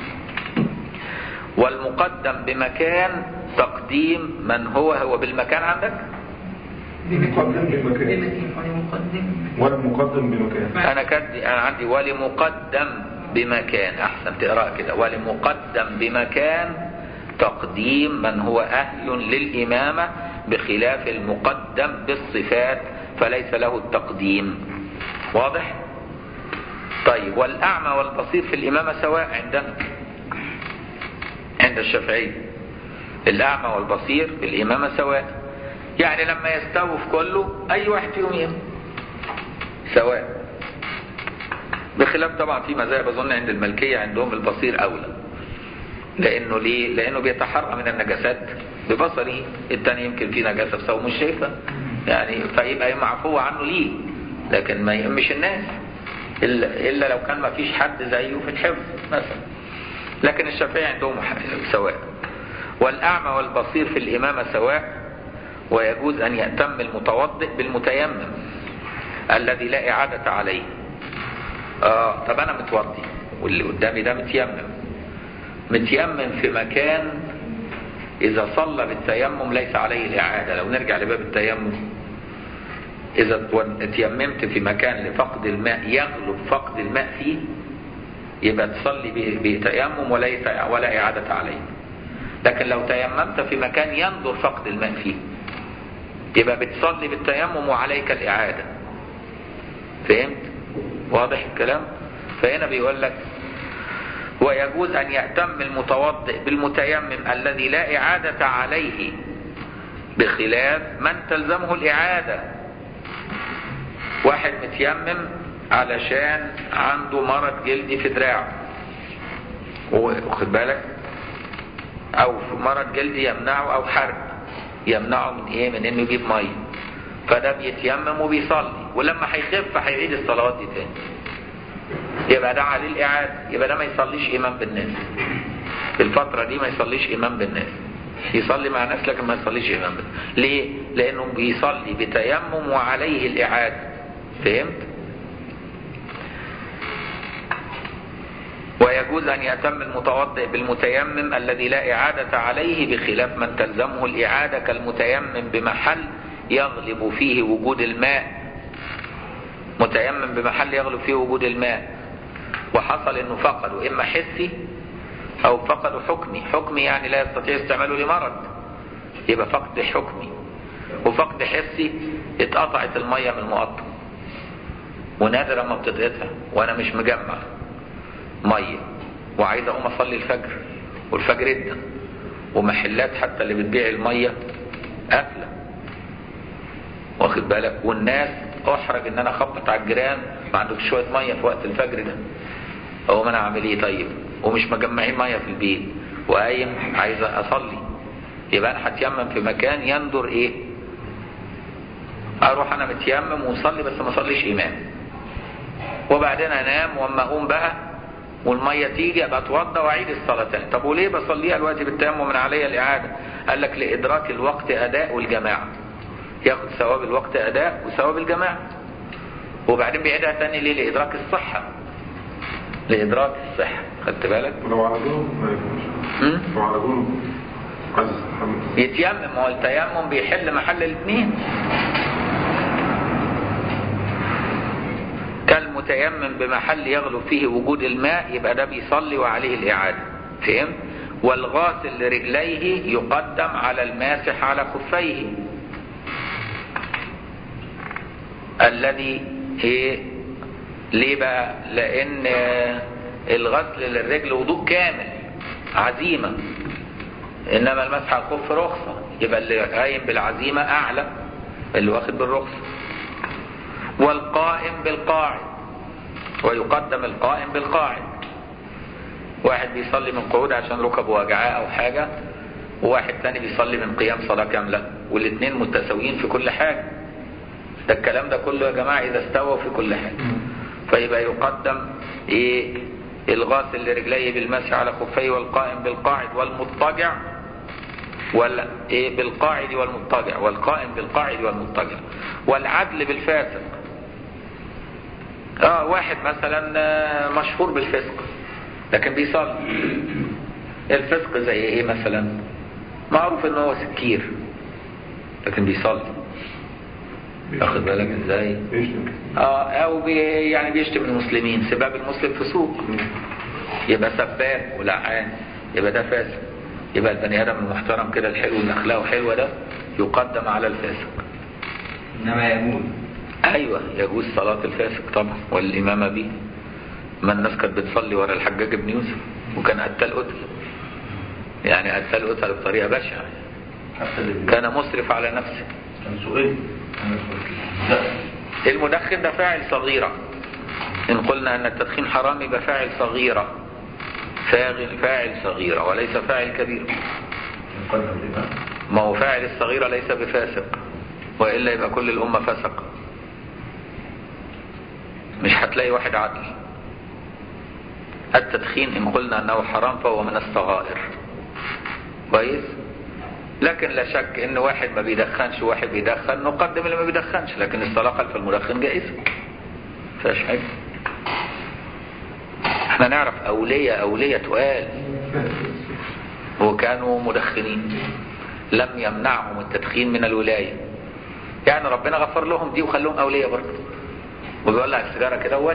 والمقدم بمكان تقديم من هو بالمكان عندك؟ المقدم بمكان والمقدم بمكان. انا عندي ولمقدم بمكان، احسن تقرأ كده، ولمقدم بمكان تقديم من هو أهل للإمامة بخلاف المقدم بالصفات فليس له التقديم. واضح؟ طيب، والأعمى والبصير في الإمامة سواء عندنا، عند الشافعي الأعمى والبصير في الإمامة سواء، يعني لما يستووا في كله أي واحد فيهم يمام سواء. بخلاف طبعا في مذاهب أظن عند المالكية عندهم البصير أولى، لأنه ليه؟ لأنه بيتحرى من النجاسات ببصره، التاني يمكن فيه نجاسة بس هو مش شايفها، يعني فيبقى معفو عنه ليه، لكن ما يهمش الناس إلا لو كان ما فيش حد زيه في الحفظ مثلا. لكن الشافعي عندهم سواء. والأعمى والبصير في الإمامة سواء، ويجوز أن يأتم المتوضئ بالمتيمم الذي لا إعادة عليه. طب أنا متوضي واللي قدامي ده متيمم في مكان إذا صلى بالتيمم ليس عليه الإعادة. لو نرجع لباب التيمم، إذا تيممت في مكان لفقد الماء يغلب فقد الماء فيه، يبقى تصلي بتيمم ولا إعادة عليه. لكن لو تيممت في مكان يندر فقد الماء فيه يبقى بتصلي بالتيمم وعليك الإعادة. فهمت؟ واضح الكلام؟ فهنا بيقول لك ويجوز أن يأتم المتوضئ بالمتيمم الذي لا إعادة عليه بخلاف من تلزمه الإعادة. واحد متيمم علشان عنده مرض جلدي في دراعه، واخد بالك، او مرض جلدي يمنعه، او حرق يمنعه من ايه، من انه يجيب ميه، فده بيتيمم وبيصلي، ولما هيخف هيعيد الصلوات دي تاني، يبقى ده عليه الاعاده، يبقى ده ما يصليش امام بالناس في الفتره دي، ما يصليش امام بالناس، يصلي مع ناس لكن ما يصليش امام بالناس. ليه؟ لانه بيصلي بتيمم وعليه الاعاده. فهمت؟ ويجوز أن يأتم المتوضئ بالمتيمم الذي لا إعادة عليه بخلاف من تلزمه الإعادة كالمتيمم بمحل يغلب فيه وجود الماء. متيمم بمحل يغلب فيه وجود الماء وحصل انه فقده اما حسي او فقده حكمي. حكمي يعني لا يستطيع استعماله لمرض، يبقى فقد حكمي. وفقد حسي اتقطعت المية من المقطع، ونادر ما بتتقطع وانا مش مجمع ميه وعايز اقوم اصلي الفجر، والفجر ادى، ومحلات حتى اللي بتبيع الميه قافله، واخد بالك، والناس احرج ان انا اخبط على الجيران ما عندكش شويه ميه في وقت الفجر ده، اقوم انا اعمل ايه طيب؟ ومش مجمعين ميه في البيت وقايم عايز اصلي، يبقى انا هتيمم في مكان يندر ايه؟ اروح انا متيمم واصلي بس ما اصليش امام، وبعدين انام، واما اقوم بقى والميه تيجي ابقى اتوضى واعيد الصلاه تاني. طب وليه بصليها الوقت بالتيمم من عليا الاعاده؟ قال لك لادراك الوقت اداء والجماعه، ياخد ثواب الوقت اداء وثواب الجماعه، وبعدين بيعيدها تاني ليه؟ لادراك الصحه، لادراك الصحه. خدت بالك؟ لو على جنوب ما ينفعش. لو على جنوب عايز يستحمل يتيمم، هو التيمم بيحل محل الاثنين. كالمتيمم بمحل يغلب فيه وجود الماء، يبقى ده بيصلي وعليه الإعادة. فهم؟ والغاسل لرجليه يقدم على الماسح على خفيه الذي ليه بقى؟ لأن الغسل للرجل وضوء كامل عزيمة، إنما المسح على الخف رخصة، يبقى اللي قايم بالعزيمة أعلى اللي واخد بالرخصة. والقائم بالقاعد، ويقدم القائم بالقاعد. واحد بيصلي من قعود عشان ركبه وجعاه او حاجة، وواحد تاني بيصلي من قيام صلاة كاملة، والاثنين متساويين في كل حاجة. ده الكلام ده كله يا جماعة اذا استوى في كل حاجة. فيبقى يقدم الغاسل لرجليه بالمسح على خفيه، والقائم بالقاعد، والمضطجع بالقاعد والمضطجع، والقائم بالقاعد والمضطجع، والعدل بالفاسق. واحد مثلا مشهور بالفسق لكن بيصلي. الفسق زي ايه مثلا؟ معروف انه هو سكير لكن بيصلي، واخد بالك ازاي؟ او يعني بيشتم المسلمين، سباب المسلم فسوق، يبقى سباب ولعان، يبقى ده فاسق. يبقى البني ادم المحترم كده الحلو اللي اخلاقه حلوه ده يقدم على الفاسق. انما يجوز، ايوه يجوز صلاه الفاسق طبعا والامامه به. ما الناس كانت بتصلي ورا الحجاج بن يوسف وكان قتال قتل، يعني قتال قتل بطريقه بشعه، كان مسرف على نفسه. كان سؤال المدخن ده فاعل صغيره، ان قلنا ان التدخين حرام يبقى فاعل صغيره، فاعل صغيره وليس فاعل كبير. ما هو فاعل الصغيره ليس بفاسق، والا يبقى كل الامه فسق، مش هتلاقي واحد عدل. التدخين ان قلنا انه حرام فهو من الصغائر، كويس؟ لكن لا شك ان واحد ما بيدخنش وواحد بيدخن، نقدم اللي ما بيدخنش، لكن الصلاة خلف المدخن جائزة، فاش حاجة. احنا نعرف اولية تقال وكانوا مدخنين لم يمنعهم التدخين من الولاية، يعني ربنا غفر لهم دي وخلوهم اولية برضه، وبيولع السيجارة كده اول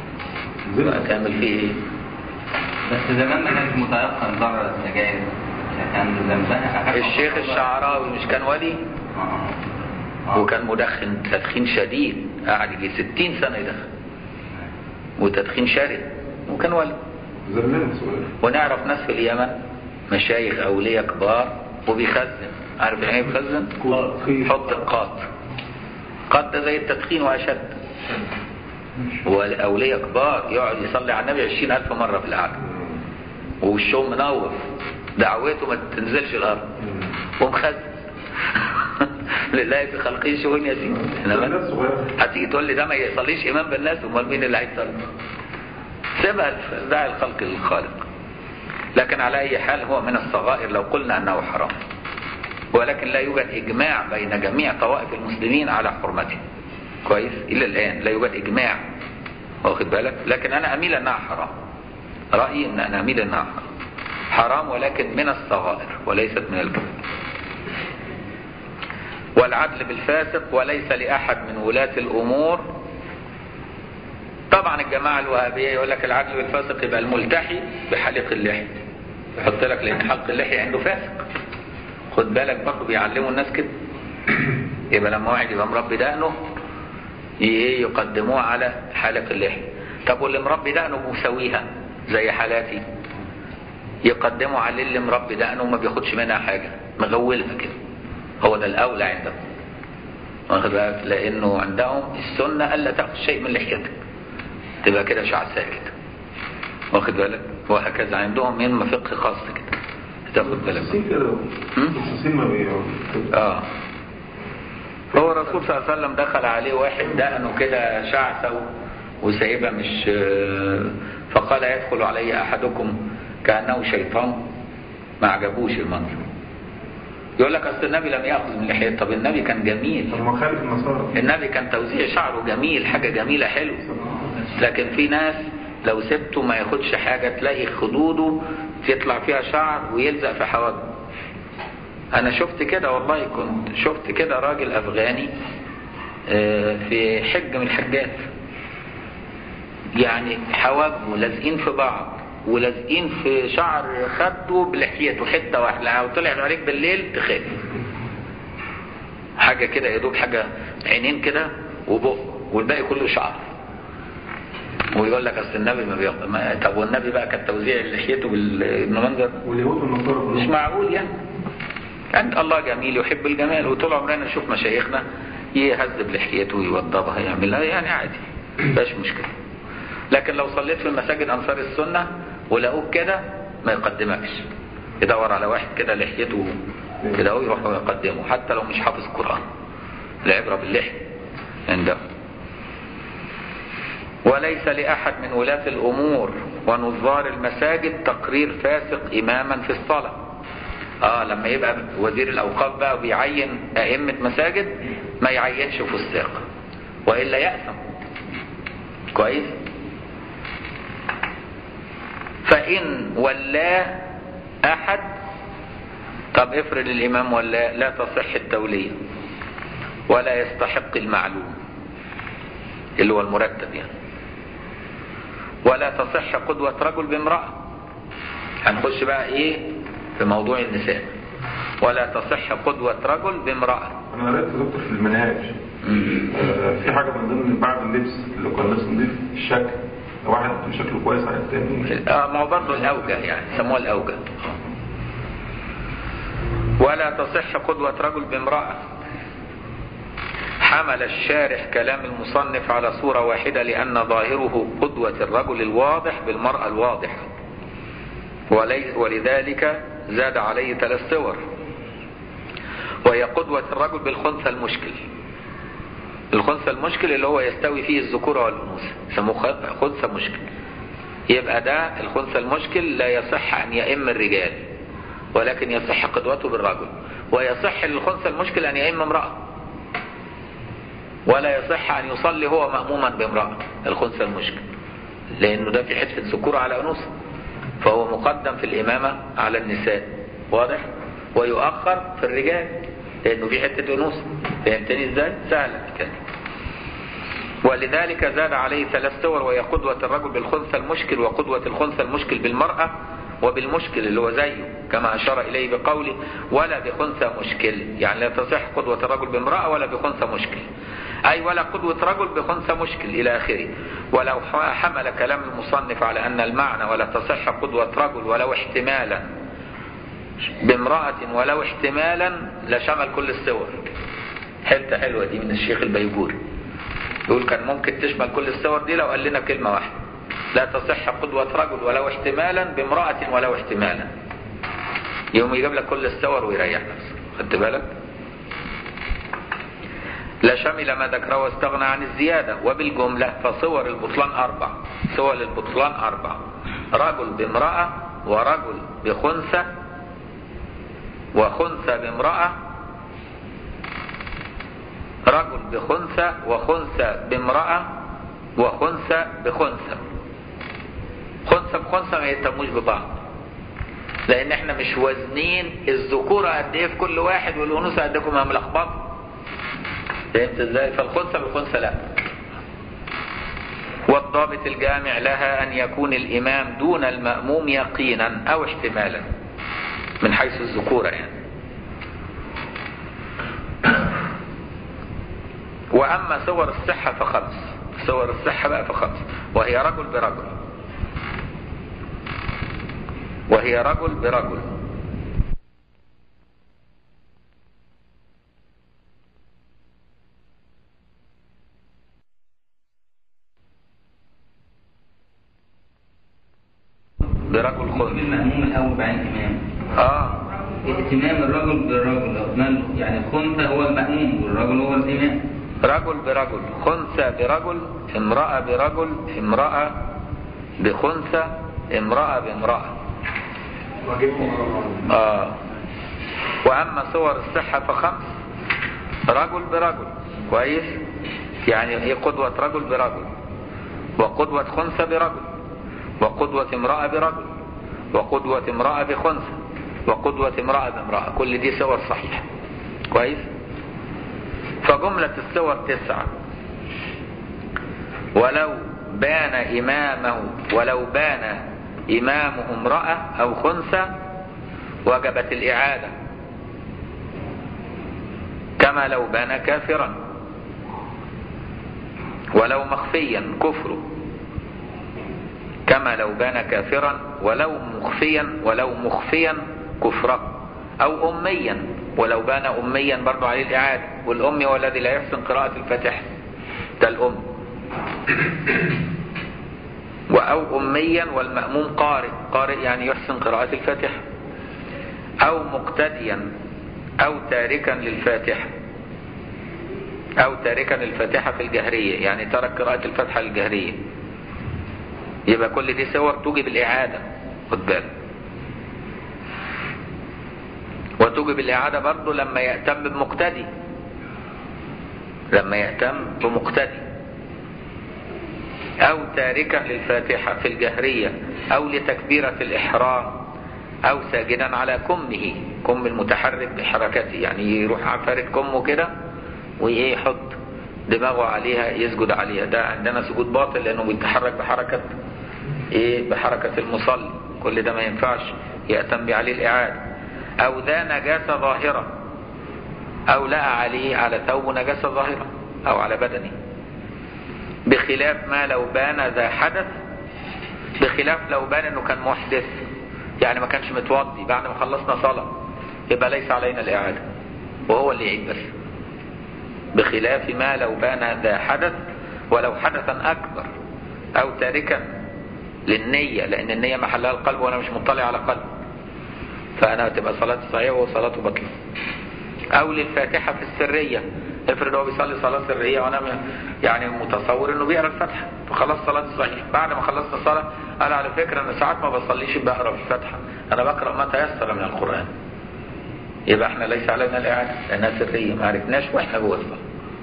هتعمل فيه ايه؟ بس زمان ما كانش متيقن ضرر السجاير، كان ذنبها الشيخ الشعراوي مش كان ولي؟ وكان مدخن تدخين شديد، قعد يجي 60 سنة يدخن وتدخين شرد، وكان ولي. زمان سؤال. ونعرف ناس في اليمن مشايخ أولياء كبار وبيخزن. عارف يعني ايه بيخزن؟ حط القاط. قاط ده زي التدخين وأشد. والأولياء كبار يقعد يصلي على النبي 20,000 مرة في القعدة ووشهم منور، دعوته ما تنزلش الأرض ومخزن. لله في خلقه شؤون يا سيدي. هتيجي تقول لي ده ما يصليش إمام بالناس، امال مين اللي هيصلي؟ سيبها داعي الخلق للخالق. لكن على أي حال هو من الصغائر لو قلنا أنه حرام، ولكن لا يوجد إجماع بين جميع طوائف المسلمين على حرمته. كويس؟ إلى الآن لا يوجد إجماع، واخد بالك؟ لكن أنا أميل أنها حرام. رأيي أن أنا أميل أنها حرام، ولكن من الصغائر وليست من الكبائر. والعدل بالفاسق وليس لأحد من ولاة الأمور. طبعا الجماعة الوهابية يقول لك العدل بالفاسق يبقى الملتحي بحلق اللحية، يحط لك لأن حلق اللحية عنده فاسق. خد بالك برضه بيعلموا الناس كده. يبقى لما واحد يبقى مربي دقنه يقدموه على حلق اللحية. طب واللي مربي دقنه مسويها زي حالاتي يقدموا على اللي مربي دقنه وما بياخدش منها حاجة، مغولها كده. هو ده الأولى عندهم، واخد بالك؟ لأنه عندهم السنة ألا تأخذ شيء من لحيتك، تبقى كده شعر ساكت، واخد بالك؟ وهكذا عندهم من فقه خاص كده، تاخد بالك؟ هو الرسول صلى الله عليه وسلم دخل عليه واحد دقنه كده شعثة وسايبها مش، فقال يدخل علي أحدكم كأنه شيطان. ما عجبوش المنظر. يقول لك أصل النبي لم يأخذ من لحيته. طب النبي كان جميل، النبي كان توزيع شعره جميل، حاجة جميلة حلو. لكن في ناس لو سبته ما ياخدش حاجة، تلاقي خدوده يطلع فيها شعر ويلزق في حواجبه. أنا شفت كده والله، كنت شفت كده راجل أفغاني في حج من الحجات، يعني حواجبه لازقين في بعض ولازقين في شعر خده بلحيته حته واحده، لو طلع عليك بالليل تخاف. حاجه كده يا دوب، حاجه عينين كده وبق والباقي كله شعر. ويقول لك اصل النبي ما بياخد. طب والنبي بقى كان توزيع لحيته بالمنظر واليهود والنصارى مش معقول يعني. انت الله جميل يحب الجمال، وطول عمرنا نشوف مشايخنا يهذب لحيته ويوضبها يعملها يعني عادي، مفيش مشكله. لكن لو صليت في المساجد انصار السنه ولقوك كده ما يقدمكش، يدور على واحد كده لحيته كده ويروح يقدمه، حتى لو مش حافظ قرآن. العبرة باللحية عنده. وليس لأحد من ولاة الأمور ونظار المساجد تقرير فاسق إماما في الصلاة. لما يبقى وزير الأوقاف بقى وبيعين أئمة مساجد ما يعينش فساق وإلا يأثم. كويس؟ فإن ولا أحد، طب افرض الإمام ولا لا تصح التولية ولا يستحق المعلوم اللي هو المرتب يعني، ولا تصح قدوة رجل بامرأة. هنخش بقى ايه في موضوع النساء. ولا تصح قدوة رجل بامرأة. انا قرأت دكتور في المنهاج في حاجة من ضمن بعد اللبس اللي كنا لابس نضيف الشكل، واحد شكله كويس على الثاني. ما هو برضه الأوجه يعني سموه الأوجه. ولا تصح قدوة رجل بامرأة. حمل الشارح كلام المصنف على صورة واحدة لأن ظاهره قدوة الرجل الواضح بالمرأة الواضحة، ولذلك زاد عليه 3 صور. وهي قدوة الرجل بالخنثى المشكل. الخنثى المشكل اللي هو يستوي فيه الذكورة والأنوثة يسموه خنثى مشكل. يبقى ده الخنثى المشكل لا يصح أن يئم الرجال، ولكن يصح قدوته بالرجل. ويصح للخنثى المشكل أن يئم امرأة، ولا يصح أن يصلي هو مأموما بامرأة الخنثى المشكل، لأنه ده في حتة ذكورة على أنوثة، فهو مقدم في الإمامة على النساء. واضح؟ ويؤخر في الرجال لأنه في حتة أنوثة. فهمتني إزاي؟ سهلة كده. ولذلك زاد عليه 3 صور، وهي قدوة الرجل بالخنثى المشكل، وقدوة الخنثى المشكل بالمرأة، وبالمشكل اللي هو زيه كما أشار إليه بقوله ولا بخنثى مشكل، يعني لا تصح قدوة الرجل بامرأة ولا بخنثى مشكل، أي ولا قدوة رجل بخنثى مشكل إلى آخره. ولو حمل كلام المصنف على أن المعنى ولا تصح قدوة رجل ولو احتمالا بامرأة ولو احتمالا لشمل كل الصور. حتة حلوة دي من الشيخ البيجوري، يقول كان ممكن تشمل كل الصور دي لو قال لنا كلمة واحدة لا تصح قدوة رجل ولو احتمالا بامرأة ولو احتمالا، يوم يجيب لك كل الصور ويريح نفسه. خدت بالك؟ لا شمل ما ذكره واستغنى عن الزيادة. وبالجملة فصور البطلان 4، صور البطلان 4: رجل بامرأة، ورجل بخنثى، وخنثى بامرأة، رجل بخنثى وخنثى بامرأة وخنثى بخنثى. خنثى بخنثى ما يتموش ببعض، لان احنا مش وزنين الذكورة قد ايه في كل واحد والانوثة قدكم هم ملخبطة. فهمت ازاي؟ فالخنثى بالخنثى لا. والضابط الجامع لها ان يكون الامام دون المأموم يقينا او احتمالا من حيث الذكورة يعني. واما صور الصحة ف5، صور الصحة بقى ف5، وهي رجل برجل، وهي رجل برجل، برجل خنثى. المأموم الأول بعين إمام. ائتمام الرجل بالرجل يعني الخنثى هو المأموم والرجل هو الإمام. رجل برجل، خنثى برجل، امرأة برجل، امرأة بخنثى، امرأة بامرأة. وأما صور الصحة ف5: رجل برجل، كويس؟ يعني هي قدوة رجل برجل، وقدوة خنثى برجل، وقدوة امرأة برجل، وقدوة امرأة بخنثى، وقدوة امرأة بامرأة. كل دي صور صحيحة، كويس؟ فجملة الصور 9: ولو بان إمامه امرأة أو خنثى وجبت الإعادة، كما لو بان كافرا، ولو مخفيا كفره، كما لو بان كافرا، ولو مخفيا كفره، أو أميا، ولو بان أميا برضو عليه الإعادة. والأمي هو الذي لا يحسن قراءة الفاتحة، ده الأم. أو أميا والمأموم قارئ يعني يحسن قراءة الفاتحة، أو مقتديا، أو تاركا للفاتحة، أو تاركا للفاتحة في الجهرية، يعني ترك قراءة الفاتحة الجهرية. يبقى كل دي صور توجب الإعادة، خد بالك. وتوجب الإعادة برضو لما يأتم بمقتدي، أو تاركا للفاتحة في الجهرية، أو لتكبيرة الإحرام، أو ساجدا على كم المتحرك بحركته، يعني يروح فارد كمه كده ويحط دماغه عليها يسجد عليها. ده عندنا سجود باطل لأنه بيتحرك بحركة المصلي. كل ده ما ينفعش يأتم عليه الإعادة. أو ذا نجاسة ظاهرة، أو لقى عليه على ثوب نجاسة ظاهرة أو على بدنه، بخلاف ما لو بان ذا حدث، بخلاف لو بان انه كان محدث، يعني ما كانش متوضي بعد ما خلصنا صلاة، يبقى ليس علينا الإعادة وهو اللي يعيد بس. بخلاف ما لو بان ذا حدث، ولو حدثا أكبر، أو تاركا للنية، لأن النية محلها القلب وأنا مش مطلع على قلب، فأنا تبقى صلاة صحيحة وصلاته بطلة. أو للفاتحة في السرية، افرض هو بيصلي صلاة سرية وأنا يعني متصور إنه بيقرأ الفاتحة، فخلاص صلاة صحيحة. بعد ما خلصنا الصلاة قال على فكرة أنا ساعات ما بصليش بقرأ في الفاتحة، أنا بقرأ ما تيسر من القرآن. يبقى احنا ليس علينا الإعادة لأنها سرية، ما عرفناش وإحنا جوه الصلاة.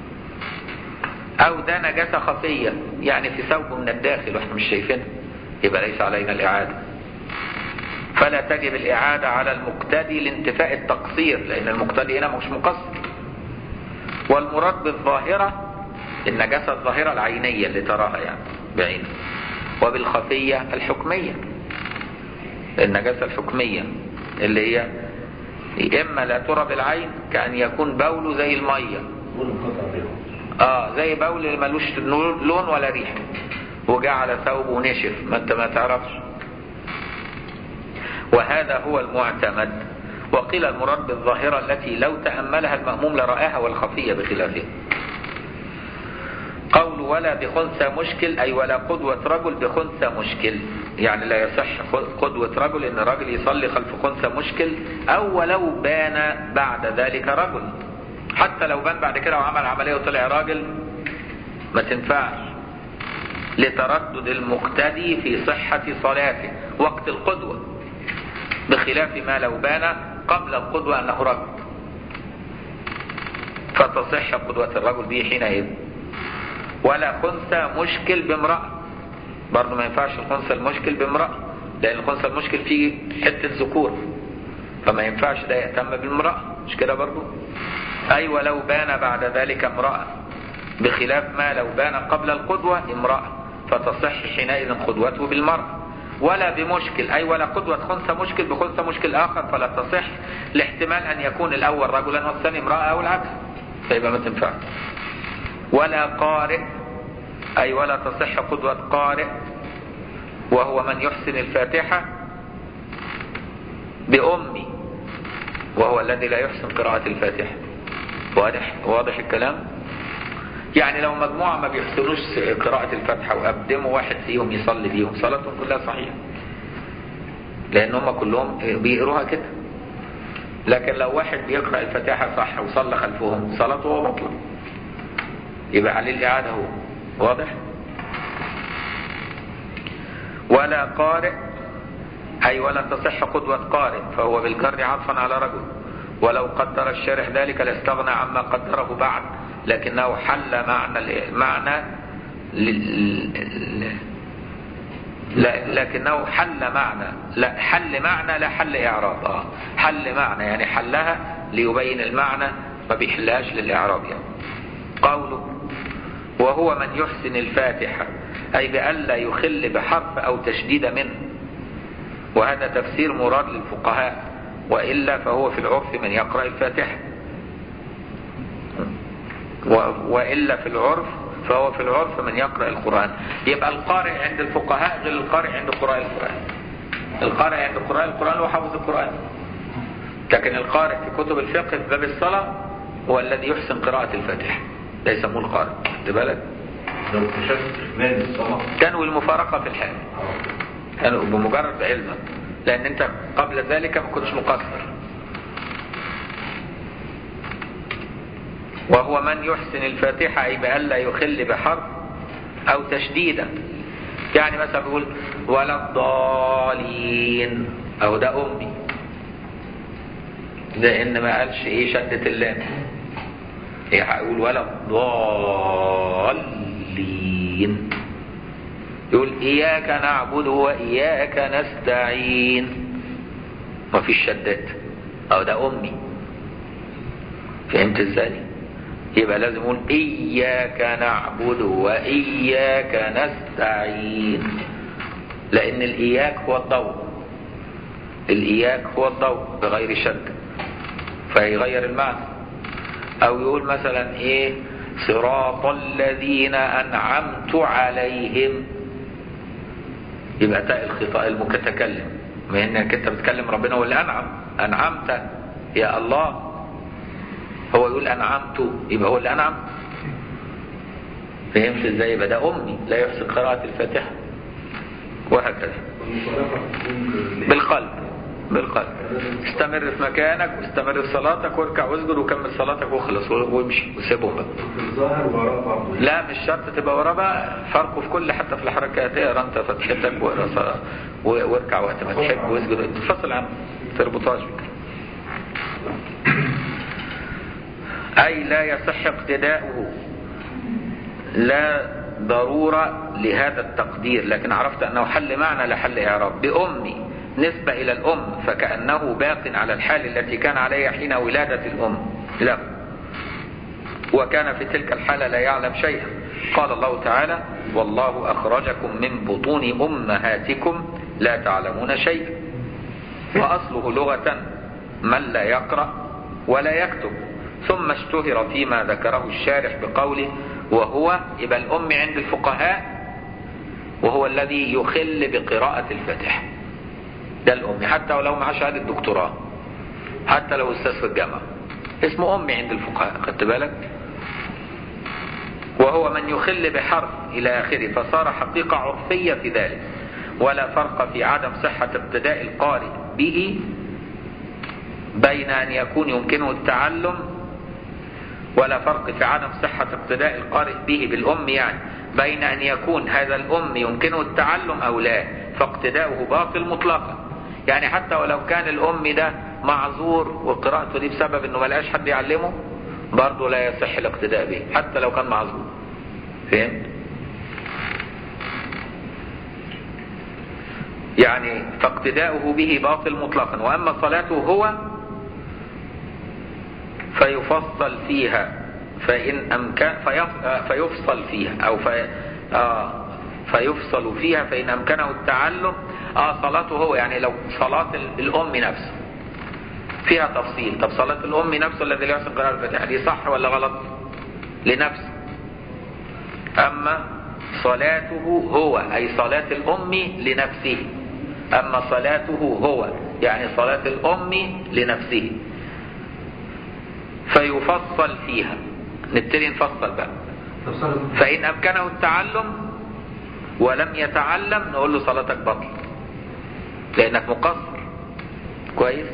أو ده نجاسة خفية، يعني في ثوب من الداخل وإحنا مش شايفينها، يبقى ليس علينا الإعادة. فلا تجب الإعادة على المقتدي لانتفاء التقصير، لأن المقتدي هنا مش مقصر. والمراد بالظاهرة النجاسة الظاهرة العينية اللي تراها يعني بعينه، وبالخفية الحكمية. النجاسة الحكمية اللي هي إما لا ترى بالعين كأن يكون بوله زي المية، زي بول اللي ملوش لون ولا ريحة وجاء على ثوبه ونشف ما انت ما تعرفش، وهذا هو المعتمد. وقيل المراد بالظاهرة التي لو تأملها المأموم لرآها والخفية بخلافها. قول ولا بخنثى مشكل أي ولا قدوة رجل بخنثى مشكل، يعني لا يصح قدوة رجل إن رجل يصلي خلف خنثى مشكل، أو ولو بان بعد ذلك رجل، حتى لو بان بعد كده وعمل عملية وطلع راجل ما تنفعش، لتردد المقتدي في صحة صلاته وقت القدوة، بخلاف ما لو بان قبل القدوة أنه رجل فتصح قدوة الرجل به حينئذ. ولا خنثى مشكل بامرأة، برضو ما ينفعش الخنثى المشكل بامرأة، لأن الخنثى المشكل فيه حتة ذكور فما ينفعش ده يهتم بالمرأة، مش كده برضو؟ أي ولو بان بعد ذلك امرأة، بخلاف ما لو بان قبل القدوة امرأة فتصح حينئذ قدوته بالمرأة. ولا بمشكل أي ولا قدوة خنثى مشكل بخنثى مشكل آخر فلا تصح، لاحتمال أن يكون الأول رجلا والثاني امرأة أو العكس فيبقى ما تنفع. ولا قارئ أي ولا تصح قدوة قارئ وهو من يحسن الفاتحة بأمي، وهو الذي لا يحسن قراءة الفاتحة. واضح الكلام؟ يعني لو مجموعة ما بيحسنوش قراءة الفاتحة وقدموا واحد فيهم يصلي بيهم صلاتهم كلها صحيحة، لأن هم كلهم بيقروها كده. لكن لو واحد بيقرأ الفاتحة صح وصلى خلفهم صلاته بطلة، يبقى عليه الإعادة هو. واضح؟ ولا قارئ أي ولا تصح قدوة قارئ فهو بالجر عطفا على رجل، ولو قدر الشارح ذلك لاستغنى عما قدره بعد، لكنه حل معنى لكنه حل معنى لا حل إعراب. حل معنى يعني حلها ليبين المعنى ما بيحلهاش للإعراب يعني. قوله وهو من يحسن الفاتحة أي بألا يخل بحرف أو تشديد منه، وهذا تفسير مراد للفقهاء، وإلا فهو في العرف من يقرأ الفاتحة، وإلا في العرف فهو في العرف من يقرأ القرآن. يبقى القارئ عند الفقهاء غير القارئ عند قراء القرآن. القارئ عند قراء القرآن هو حافظ القرآن، لكن القارئ في كتب الفقه في باب الصلاة هو الذي يحسن قراءة الفاتحة، ده يسموه القارئ. خد بالك؟ لو اكتشفت إكمال الصلاة كانوا المفارقة في الحال، كانوا بمجرد علمك، لأن أنت قبل ذلك ما كنتش مقصر. وهو من يحسن الفاتحة أي بألا يخل بحرف أو تشديدا، يعني مثلا بيقول ولا الضالين أو ده أمي، لأن ما قالش إيه شدة اللام، إيه هيقول ولا الضالين، يقول إياك نعبد وإياك نستعين، ما فيش شدات، أو ده أمي. فهمت إزاي؟ يبقى لازم يقول إياك نعبد وإياك نستعين، لأن الإياك هو الضوء، الإياك هو الضوء بغير شد فيغير المعنى. أو يقول مثلا إيه صراط الذين أنعمت عليهم، يبقى تاء الخطاء المتكلم، ما إنك أنت بتكلم ربنا هو اللي أنعمت يا الله، هو يقول أنعمت يبقى هو اللي أنعم. فهمت إزاي؟ يبقى ده أمي لا يحسن قراءة الفاتحة، وهكذا. بالقلب استمر في مكانك واستمر في صلاتك واركع واسجد وكمل صلاتك واخلص وامشي وسيبهم بقى. لا مش شرط تبقى وراه بقى، فرقه في كل حتى في الحركات، اقرا انت فتحتك واركع وقت ما تحب واسجد، تفصل عنه تربطهاش بك. أي لا يصح اقتداؤه، لا ضرورة لهذا التقدير، لكن عرفت أنه حل معنى لا حل إعراب. بأمي نسبة إلى الأم، فكأنه باق على الحال التي كان عليها حين ولادة الأم له، وكان في تلك الحالة لا يعلم شيئا. قال الله تعالى والله أخرجكم من بطون أمهاتكم لا تعلمون شيئا، وأصله لغة من لا يقرأ ولا يكتب، ثم اشتهر فيما ذكره الشارح بقوله وهو يبقى الأم عند الفقهاء وهو الذي يخل بقراءة الفاتحة. ده الأم حتى ولو مع شهادة دكتوراه، حتى لو أستاذ في الجامعة اسمه أم عند الفقهاء، خدت بالك؟ وهو من يخل بحرف إلى آخره، فصار حقيقة عرفية في ذلك، ولا فرق في عدم صحة ابتداء القارئ به بين أن يكون يمكنه التعلم، ولا فرق في عدم صحة ابتداء القارئ به بالأم يعني بين أن يكون هذا الأم يمكنه التعلم أو لا، فاقتداؤه باطل مطلقا. يعني حتى ولو كان الأم ده معذور وقراءته دي بسبب أنه ملقاش حد يعلمه، برضه لا يصح الاقتداء به حتى لو كان معذور. فهمت؟ يعني فاقتداؤه به باطل مطلقا. وأما صلاته هو فيفصل فيها فإن أمكن فيفصل فيها أو فيفصل فيها فإن أمكنه التعلم. صلاته هو يعني لو صلاة الأم نفسه فيها تفصيل. طب صلاة الأم نفسه الذي لا يحسن قراءة الفاتحة دي صح ولا غلط؟ لنفسه. أما صلاته هو أي صلاة الأم لنفسه. أما صلاته هو يعني صلاة الأم لنفسه فيفصل فيها. نبتدي نفصل بقى. فإن أمكنه التعلم ولم يتعلم نقول له صلاتك بطل لأنك مقصر. كويس؟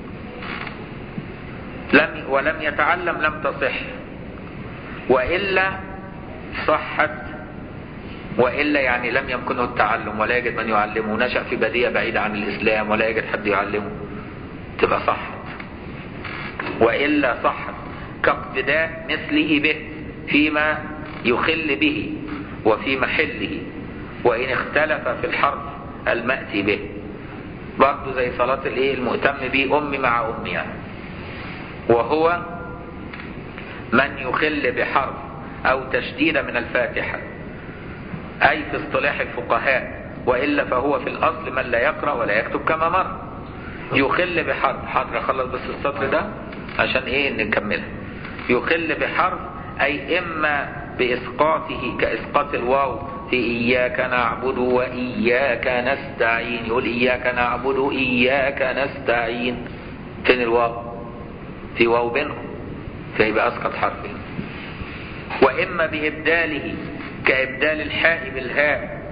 ولم يتعلم لم تصح، وإلا صحت. وإلا يعني لم يمكنه التعلم ولا يجد من يعلمه، نشأ في بادية بعيدة عن الإسلام ولا يجد حد يعلمه، تبقى صحت. وإلا صحت كاقتداء مثله به فيما يخل به وفي محله، وإن اختلف في الحرف المأتي به. برضه زي صلاة المؤتم به أم مع أم يعني. وهو من يخل بحرف أو تشديد من الفاتحة، أي في اصطلاح الفقهاء، وإلا فهو في الأصل من لا يقرأ ولا يكتب كما مر. يخل بحرف، حاضر خلص بس السطر ده عشان نكملها. يخل بحرف أي إما بإسقاطه كإسقاط الواو في إياك نعبد وإياك نستعين. يقول إياك نعبد وإياك نستعين، فين الواو؟ في واو بينهم فيبقى أسقط حرفين. وإما بإبداله كإبدال الحاء بالهاء،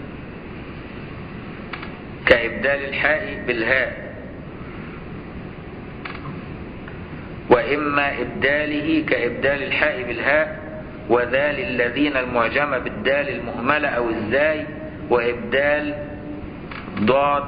كإبدال الحاء بالهاء. وإما إبداله كإبدال الحاء بالهاء وذال الذين المعجمة بالدال المهملة أو الزاي، وإبدال ضاد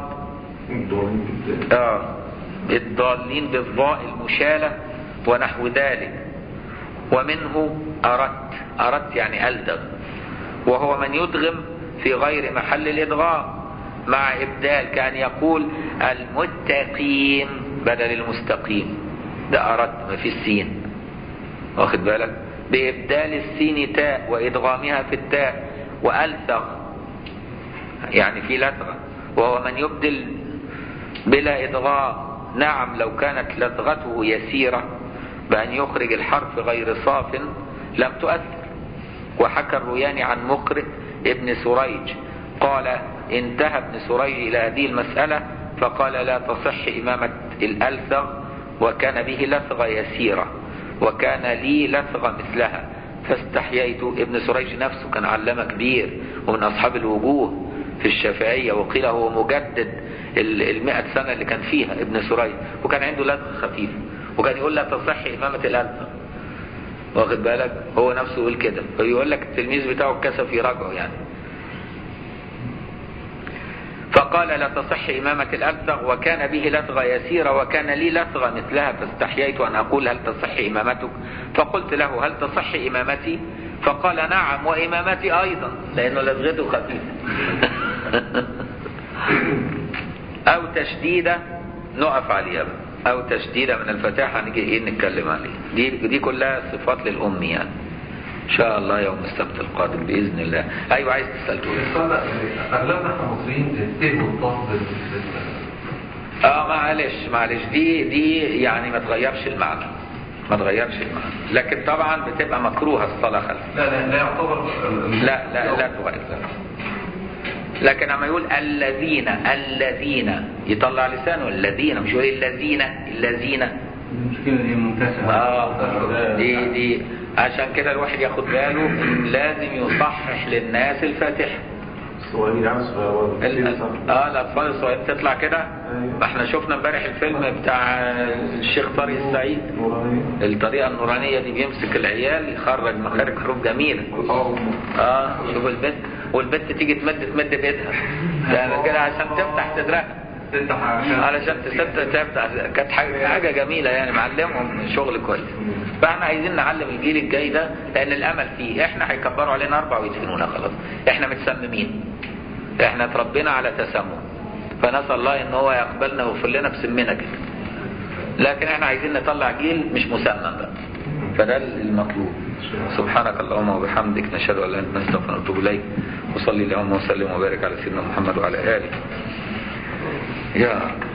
الضالين بالضاء المشالة ونحو ذلك. ومنه أردت يعني ألدغ، وهو من يدغم في غير محل الإدغام مع إبدال، كان يقول المتقين بدل المستقيم، ده أردت ما في السين، واخد بالك؟ بإبدال السين تاء وإدغامها في التاء، وألثغ يعني في لثغة، وهو من يبدل بلا إدغام. نعم لو كانت لثغته يسيرة بأن يخرج الحرف غير صاف لم تؤثر. وحكى الروياني عن مقرئ ابن سريج قال انتهى ابن سريج إلى هذه المسألة فقال لا تصح إمامة الألثغ، وكان به لثغة يسيرة وكان لي لثغة مثلها فاستحييت. ابن سريج نفسه كان علامة كبير ومن أصحاب الوجوه في الشافعية، وقيل هو مجدد 100 سنة اللي كان فيها ابن سريج، وكان عنده لثغة خفيفة وكان يقول لا تصح إمامة الألثغ، واخد بالك؟ هو نفسه يقول كده، فيقول لك التلميذ بتاعه اتكسف يراجعه يعني. فقال لا تصح إمامة الألثغ وكان به لثغة يسيرة وكان لي لثغة مثلها فاستحييت أن أقول هل تصح إمامتك؟ فقلت له هل تصح إمامتي؟ فقال نعم وإمامتي أيضا، لأنه لثغته خفيفة. أو تشديدة نقف عليها بقى. أو تشديدة من الفاتحة نيجي نتكلم عليه. دي كلها صفات للأم يعني. إن شاء الله يوم السبت القادم بإذن الله. أيوة عايز تسأل تقول أغلبنا احنا مصريين بنتهوا الطهر معلش دي يعني ما تغيرش المعنى، لكن طبعا بتبقى مكروهه الصلاه خلف. لا يعتبر. لا تغير. لكن اما يقول الذين يطلع لسانه الذين، مش يقول الذين. المشكلة دي منكسرة. دي عشان كده الواحد ياخد باله إن لازم يصحح للناس الفاتحة. الصغيرين يعني الأطفال الصغيرين تطلع كده. ما احنا شفنا امبارح الفيلم بتاع الشيخ طارق السعيد، الطريقة النورانية دي، بيمسك العيال يخرج مخارج حروف جميلة. شوف البنت، والبنت تيجي تمد بإيدها يعني كده عشان تفتح صدرها، علشان تفتح. كانت حاجة جميلة يعني، معلمهم شغل كويس. فاحنا عايزين نعلم الجيل الجاي ده، لأن الأمل فيه. احنا هيكبروا علينا 4 ويدفنونا خلاص. احنا متسممين، احنا اتربينا على تسمم، فنسأل الله ان هو يقبلنا ويغفر لنا بسمنا كده. لكن احنا عايزين نطلع جيل مش مسمم بقى، فده المطلوب. سبحانك اللهم وبحمدك، نشهد ان لا اله الا انت، نستغفرك ونتوب اليك. وصلي اللهم وسلم وبارك على سيدنا محمد وعلى اله. يا